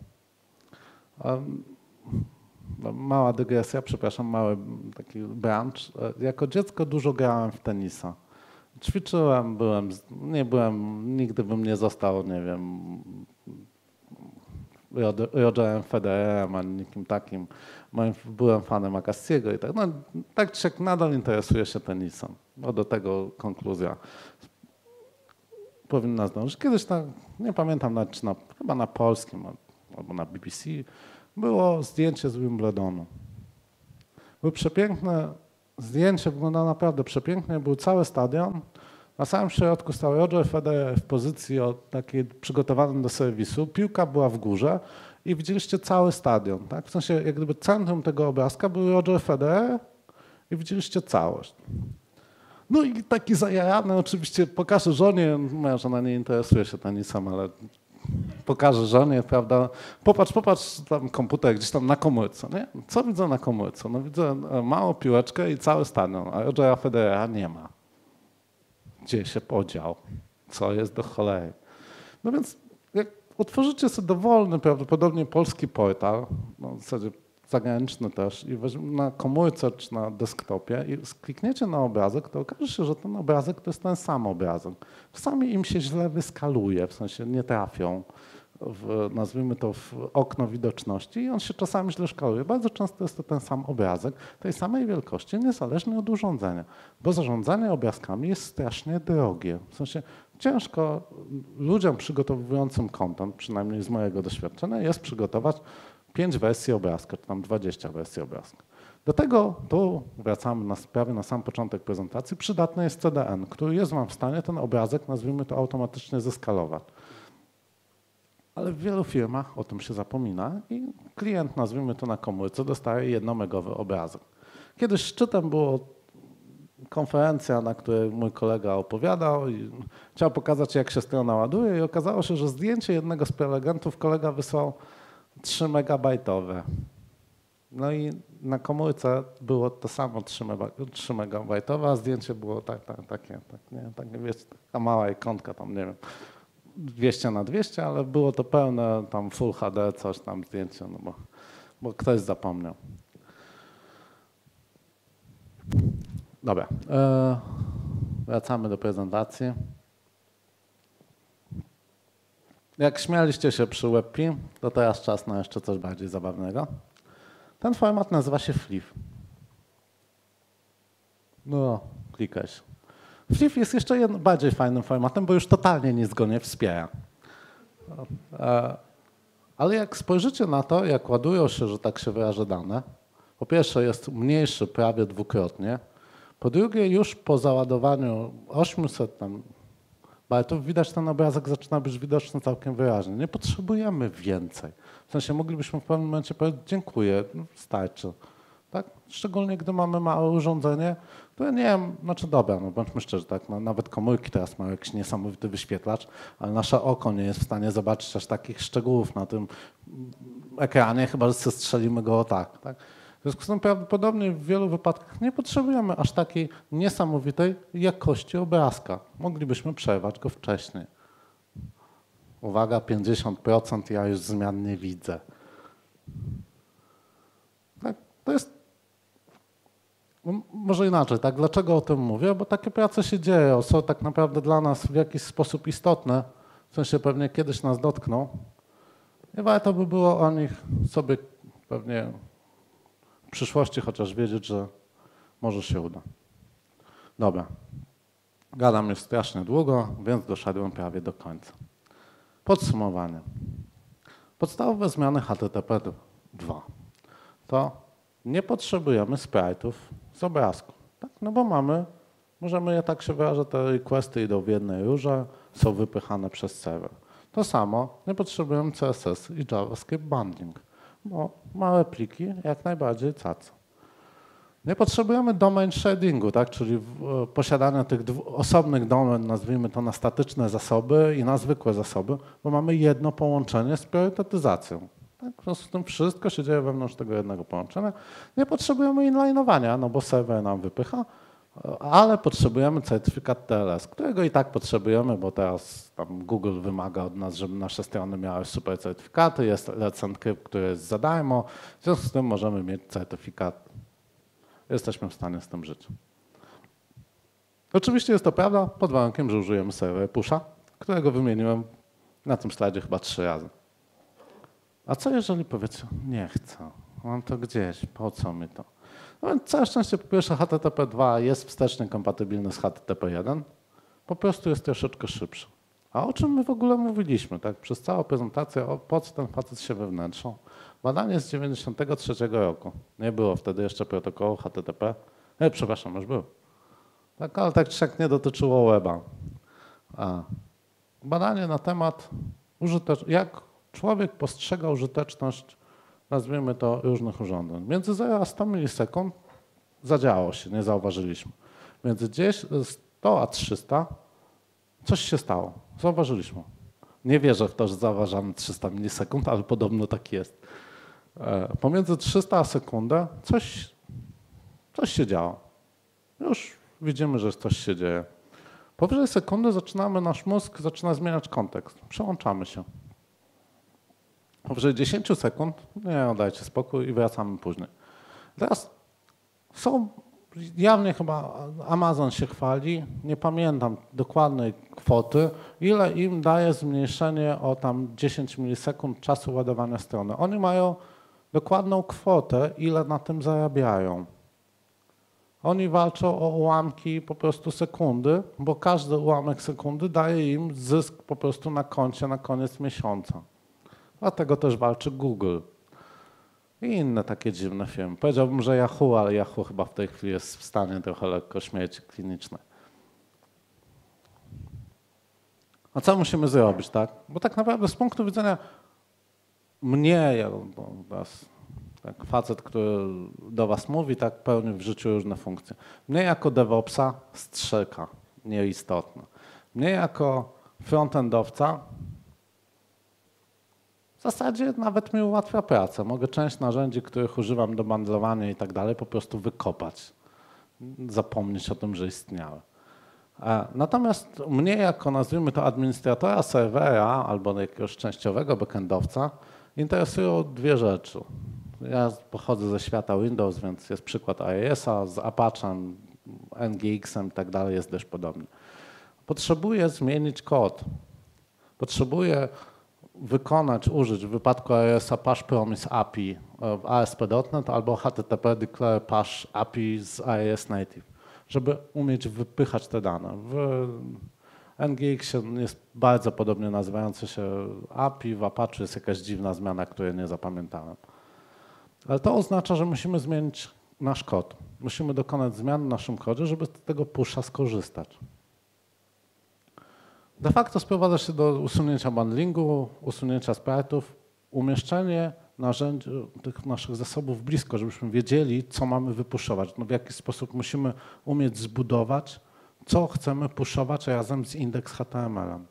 Mała dygresja, przepraszam, mały taki branch. Jako dziecko dużo grałem w tenisa. Ćwiczyłem, nigdy bym nie został, nie wiem, Rogerem Federerem, ani nikim takim. Byłem fanem Agassiego i tak. No, tak czy siak nadal interesuję się tenisem. No, do tego konkluzja powinna zdążyć. Kiedyś, nie pamiętam nawet, czy chyba na polskim albo na BBC, było zdjęcie z Wimbledonu. Było przepiękne zdjęcie, wyglądało naprawdę przepięknie. Był cały stadion. Na samym środku stał Roger Federer w pozycji takiej przygotowanej do serwisu. Piłka była w górze i widzieliście cały stadion. Tak? W sensie, jak gdyby centrum tego obrazka był Roger Federer i widzieliście całość. No i taki zajarany, oczywiście pokażę żonie, moja żona nie interesuje się tenisem, ale pokażę żonie, prawda, popatrz, tam komputer gdzieś tam na komórce, nie? Co widzę na komórce? No widzę małą piłeczkę i cały stadion, a Rogera Federera nie ma. Gdzie się podział? Co jest do cholery? No więc jak otworzycie sobie dowolny, prawdopodobnie polski portal, no w zasadzie zagraniczny też, i na komórce czy na desktopie i klikniecie na obrazek, to okaże się, że ten obrazek to jest ten sam obrazek. Czasami im się źle wyskaluje, w sensie nie trafią nazwijmy to w okno widoczności i on się czasami źle szkaluje. Bardzo często jest to ten sam obrazek, tej samej wielkości, niezależnie od urządzenia, bo zarządzanie obrazkami jest strasznie drogie. W sensie ciężko ludziom przygotowującym content, przynajmniej z mojego doświadczenia, jest przygotować 5 wersji obrazka, czy tam 20 wersji obrazka. Do tego, tu wracamy prawie na sam początek prezentacji, przydatny jest CDN, który jest wam w stanie ten obrazek, nazwijmy to, automatycznie zeskalować. Ale w wielu firmach o tym się zapomina i klient, nazwijmy to na komórce, dostaje 1-megowy obrazek. Kiedyś szczytem była konferencja, na której mój kolega opowiadał i chciał pokazać, jak się strona ładuje i okazało się, że zdjęcie jednego z prelegentów kolega wysłał 3 megabajtowe. No i na komórce było to samo 3 megabajtowe, a zdjęcie było takie, wiecie, taka mała ikonka tam, nie wiem, 200 na 200, ale było to pełne tam Full HD, coś tam zdjęcie, no bo ktoś zapomniał. Dobra, wracamy do prezentacji. Jak śmialiście się przy WebP, to teraz czas na jeszcze coś bardziej zabawnego. Ten format nazywa się FLIF. No, klikać. FLIF jest jeszcze bardziej fajnym formatem, bo już totalnie nic go nie wspiera. Ale jak spojrzycie na to, jak ładują się, że tak się wyrażę, dane, po pierwsze jest mniejszy prawie dwukrotnie, po drugie już po załadowaniu 800 bajtów widać, ten obrazek zaczyna być widoczny całkiem wyraźnie. Nie potrzebujemy więcej. W sensie moglibyśmy w pewnym momencie powiedzieć dziękuję, starczy. Tak? Szczególnie gdy mamy małe urządzenie, które nie wiem, znaczy dobra, no bądźmy szczerzy, tak? No, nawet komórki teraz mają jakiś niesamowity wyświetlacz, ale nasze oko nie jest w stanie zobaczyć aż takich szczegółów na tym ekranie, chyba że zestrzelimy go o tak. W związku z tym prawdopodobnie w wielu wypadkach nie potrzebujemy aż takiej niesamowitej jakości obrazka. Moglibyśmy przerwać go wcześniej. Uwaga, 50% ja już zmian nie widzę. Tak, to jest może inaczej, tak? Dlaczego o tym mówię? Bo takie prace się dzieją, są tak naprawdę dla nas w jakiś sposób istotne, w sensie pewnie kiedyś nas dotkną. I warto by było o nich sobie pewnie w przyszłości chociaż wiedzieć, że może się uda. Dobra. Gadam już strasznie długo, więc doszedłem prawie do końca. Podsumowanie. Podstawowe zmiany HTTP 2 to nie potrzebujemy sprite'ów z obrazku. Tak? No bo możemy je tak się wyrażę, te requesty idą w jednej rurze, są wypychane przez serwer. To samo, nie potrzebujemy CSS i JavaScript bundling, bo małe pliki jak najbardziej cacą. Nie potrzebujemy domain shardingu, tak? Czyli posiadania tych osobnych domen, nazwijmy to na statyczne zasoby i na zwykłe zasoby, bo mamy jedno połączenie z priorytetyzacją. Tak? W związku z tym wszystko się dzieje wewnątrz tego jednego połączenia. Nie potrzebujemy inline'owania, no bo serwer nam wypycha. ale potrzebujemy certyfikat TLS, którego i tak potrzebujemy, bo teraz tam Google wymaga od nas, żeby nasze strony miały super certyfikaty, jest Let's Encrypt, który jest za darmo, w związku z tym możemy mieć certyfikat, jesteśmy w stanie z tym żyć. Oczywiście jest to prawda pod warunkiem, że użyjemy serwer pusha, którego wymieniłem na tym slajdzie chyba 3 razy. A co jeżeli powiecie, nie chcę, mam to gdzieś, po co mi to? No więc całe szczęście po pierwsze HTTP 2 jest wstecznie kompatybilny z HTTP 1, po prostu jest troszeczkę szybszy. A o czym my w ogóle mówiliśmy, tak? Przez całą prezentację, po co ten facet się wewnętrzał? Badanie z 1993 roku. Nie było wtedy jeszcze protokołu HTTP. Przepraszam, już był. Tak, ale tak czy jak nie dotyczyło weba. Badanie na temat, jak człowiek postrzega użyteczność, nazwijmy to, różnych urządzeń. Między 0 a 100 milisekund zadziałało się, nie zauważyliśmy. Między 100 a 300 coś się stało, zauważyliśmy. Nie wierzę w to, że zauważamy 300 milisekund, ale podobno tak jest. Pomiędzy 300 a sekundę coś się działo. Już widzimy, że coś się dzieje. Powyżej sekundy nasz mózg zaczyna zmieniać kontekst. Przełączamy się. Powyżej 10 sekund, nie, dajcie spokój i wracamy później. Teraz jawnie chyba Amazon się chwali, nie pamiętam dokładnej kwoty, ile im daje zmniejszenie o tam 10 milisekund czasu ładowania strony. Oni mają dokładną kwotę, ile na tym zarabiają. Oni walczą o ułamki po prostu sekundy, bo każdy ułamek sekundy daje im zysk po prostu na koncie na koniec miesiąca. Dlatego też walczy Google i inne takie dziwne firmy. Powiedziałbym, że Yahoo, ale Yahoo chyba w tej chwili jest w stanie trochę lekko śmierci klinicznej. A co musimy zrobić, tak? Bo tak naprawdę z punktu widzenia mnie, tak, facet, który do was mówi, tak pełni w życiu różne funkcje. Mnie jako DevOpsa strzeka, nieistotne. Mnie jako frontendowca w zasadzie nawet mi ułatwia pracę. Mogę część narzędzi, których używam do bundlowania i tak dalej, po prostu wykopać. Zapomnieć o tym, że istniały. Natomiast mnie jako, nazwijmy to, administratora serwera albo jakiegoś częściowego backendowca interesują dwie rzeczy. Ja pochodzę ze świata Windows, więc jest przykład IIS-a, z Apache'em, NGX-em i tak dalej jest dość podobny. Potrzebuję zmienić kod. Potrzebuję użyć w wypadku IIS-a Path Promise API w ASP.NET albo HTTP Declare Path API z IIS Native, żeby umieć wypychać te dane. W NGX jest bardzo podobnie nazywający się API, w Apache jest jakaś dziwna zmiana, której nie zapamiętałem. Ale to oznacza, że musimy zmienić nasz kod. Musimy dokonać zmian w naszym kodzie, żeby z tego pusha skorzystać. De facto sprowadza się do usunięcia bundlingu, usunięcia sprite'ów, umieszczenie narzędzi, tych naszych zasobów blisko, żebyśmy wiedzieli, co mamy wypuszować. No w jaki sposób musimy umieć zbudować, co chcemy puszować razem z index.html-em.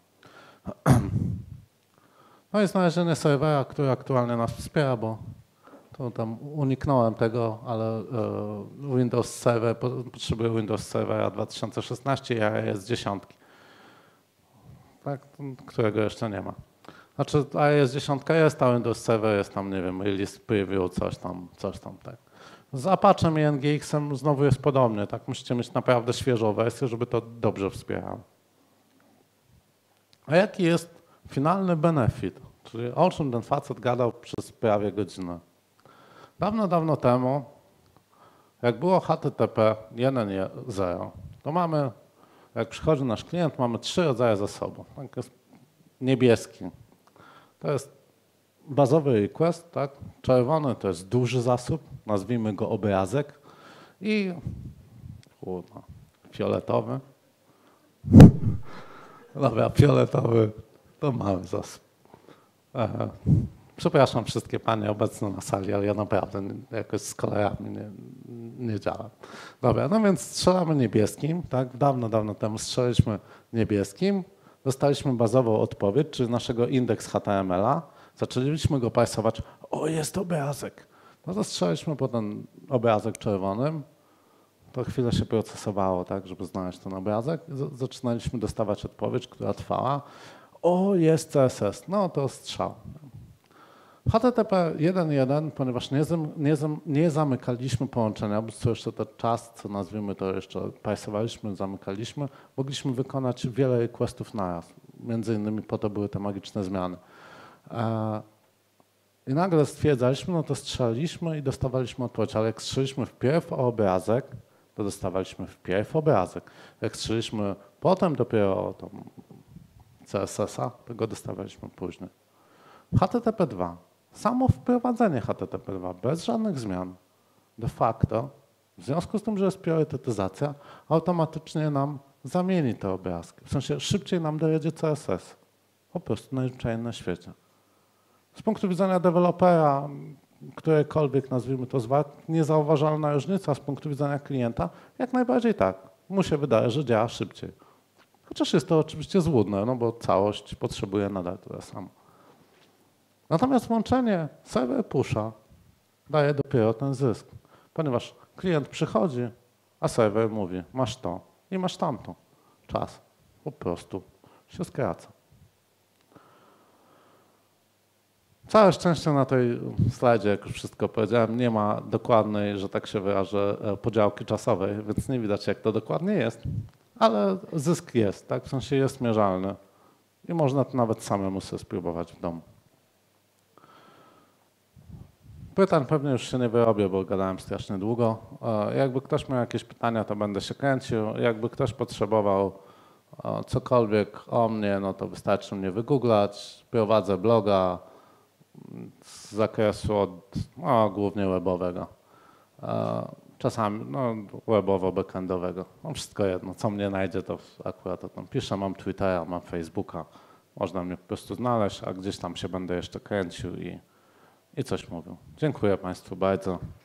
No i znalezienie serwera, który aktualnie nas wspiera, bo to tam uniknąłem tego, ale Windows Server potrzebuje Windows Servera 2016 i iOS 10. Tak, którego jeszcze nie ma. Znaczy iOS 10 jest, a Windows Server jest tam, nie wiem, release preview, coś tam, tak. Z Apache'em i NGX-em znowu jest podobnie, tak. Musicie mieć naprawdę świeżą wersję, żeby to dobrze wspierało. A jaki jest finalny benefit? Czyli o czym ten facet gadał przez prawie godzinę. Dawno, dawno temu, jak było HTTP 1.0, to mamy, jak przychodzi nasz klient, mamy 3 rodzaje zasobu. Tak jest niebieski. To jest bazowy request, tak? Czerwony to jest duży zasób, nazwijmy go obrazek i fioletowy. Dobra, fioletowy to mały zasób. Przepraszam wszystkie panie obecne na sali, ale ja naprawdę jakoś z kolorami nie działam. Dobra, no więc strzelamy niebieskim, tak? Dawno, dawno temu strzeliliśmy niebieskim, dostaliśmy bazową odpowiedź, czyli naszego indeks HTML-a, zaczęliśmy go parsować, o jest obrazek. No to strzeliliśmy po ten obrazek czerwonym, To chwilę się procesowało, tak, żeby znaleźć ten obrazek. Zaczynaliśmy dostawać odpowiedź, która trwała. O, jest CSS. No to strzał. W HTTP 1.1, ponieważ nie zamykaliśmy połączenia, bo co jeszcze ten czas, co nazwijmy to jeszcze parsowaliśmy, zamykaliśmy, mogliśmy wykonać wiele requestów naraz. Między innymi po to były te magiczne zmiany. I nagle stwierdzaliśmy, no to strzelaliśmy i dostawaliśmy odpowiedź, ale jak strzeliśmy wpierw o obrazek, to dostawaliśmy wpierw obrazek. Jak strzeliśmy potem dopiero o CSS-a, to go dostawaliśmy później. HTTP 2. Samo wprowadzenie HTTP 2 bez żadnych zmian de facto, w związku z tym, że jest priorytetyzacja, automatycznie nam zamieni te obrazki. W sensie szybciej nam dojedzie CSS. Po prostu najzwyczajniej na świecie. Z punktu widzenia dewelopera, którekolwiek nazwijmy to niezauważalna różnica, z punktu widzenia klienta, jak najbardziej tak. Mu się wydaje, że działa szybciej. Chociaż jest to oczywiście złudne, no bo całość potrzebuje nadal tyle samo. Natomiast łączenie server pusha daje dopiero ten zysk, ponieważ klient przychodzi, a serwer mówi, masz to i masz tamto. Czas po prostu się skraca. Całe szczęście na tej slajdzie, jak już wszystko powiedziałem, nie ma dokładnej, że tak się wyrażę, podziałki czasowej, więc nie widać, jak to dokładnie jest, ale zysk jest, tak? W sensie jest mierzalny i można to nawet samemu sobie spróbować w domu. Pytań pewnie już się nie wyrobię, bo gadałem strasznie długo. Jakby ktoś miał jakieś pytania, to będę się kręcił. Jakby ktoś potrzebował cokolwiek o mnie, no to wystarczy mnie wygooglać. Prowadzę bloga z zakresu głównie webowego. Czasami webowo-backendowego. No wszystko jedno. Co mnie znajdzie, to akurat o tym piszę. Mam Twittera, mam Facebooka. Można mnie po prostu znaleźć, a gdzieś tam się będę jeszcze kręcił i coś mówił. Dziękuję Państwu bardzo.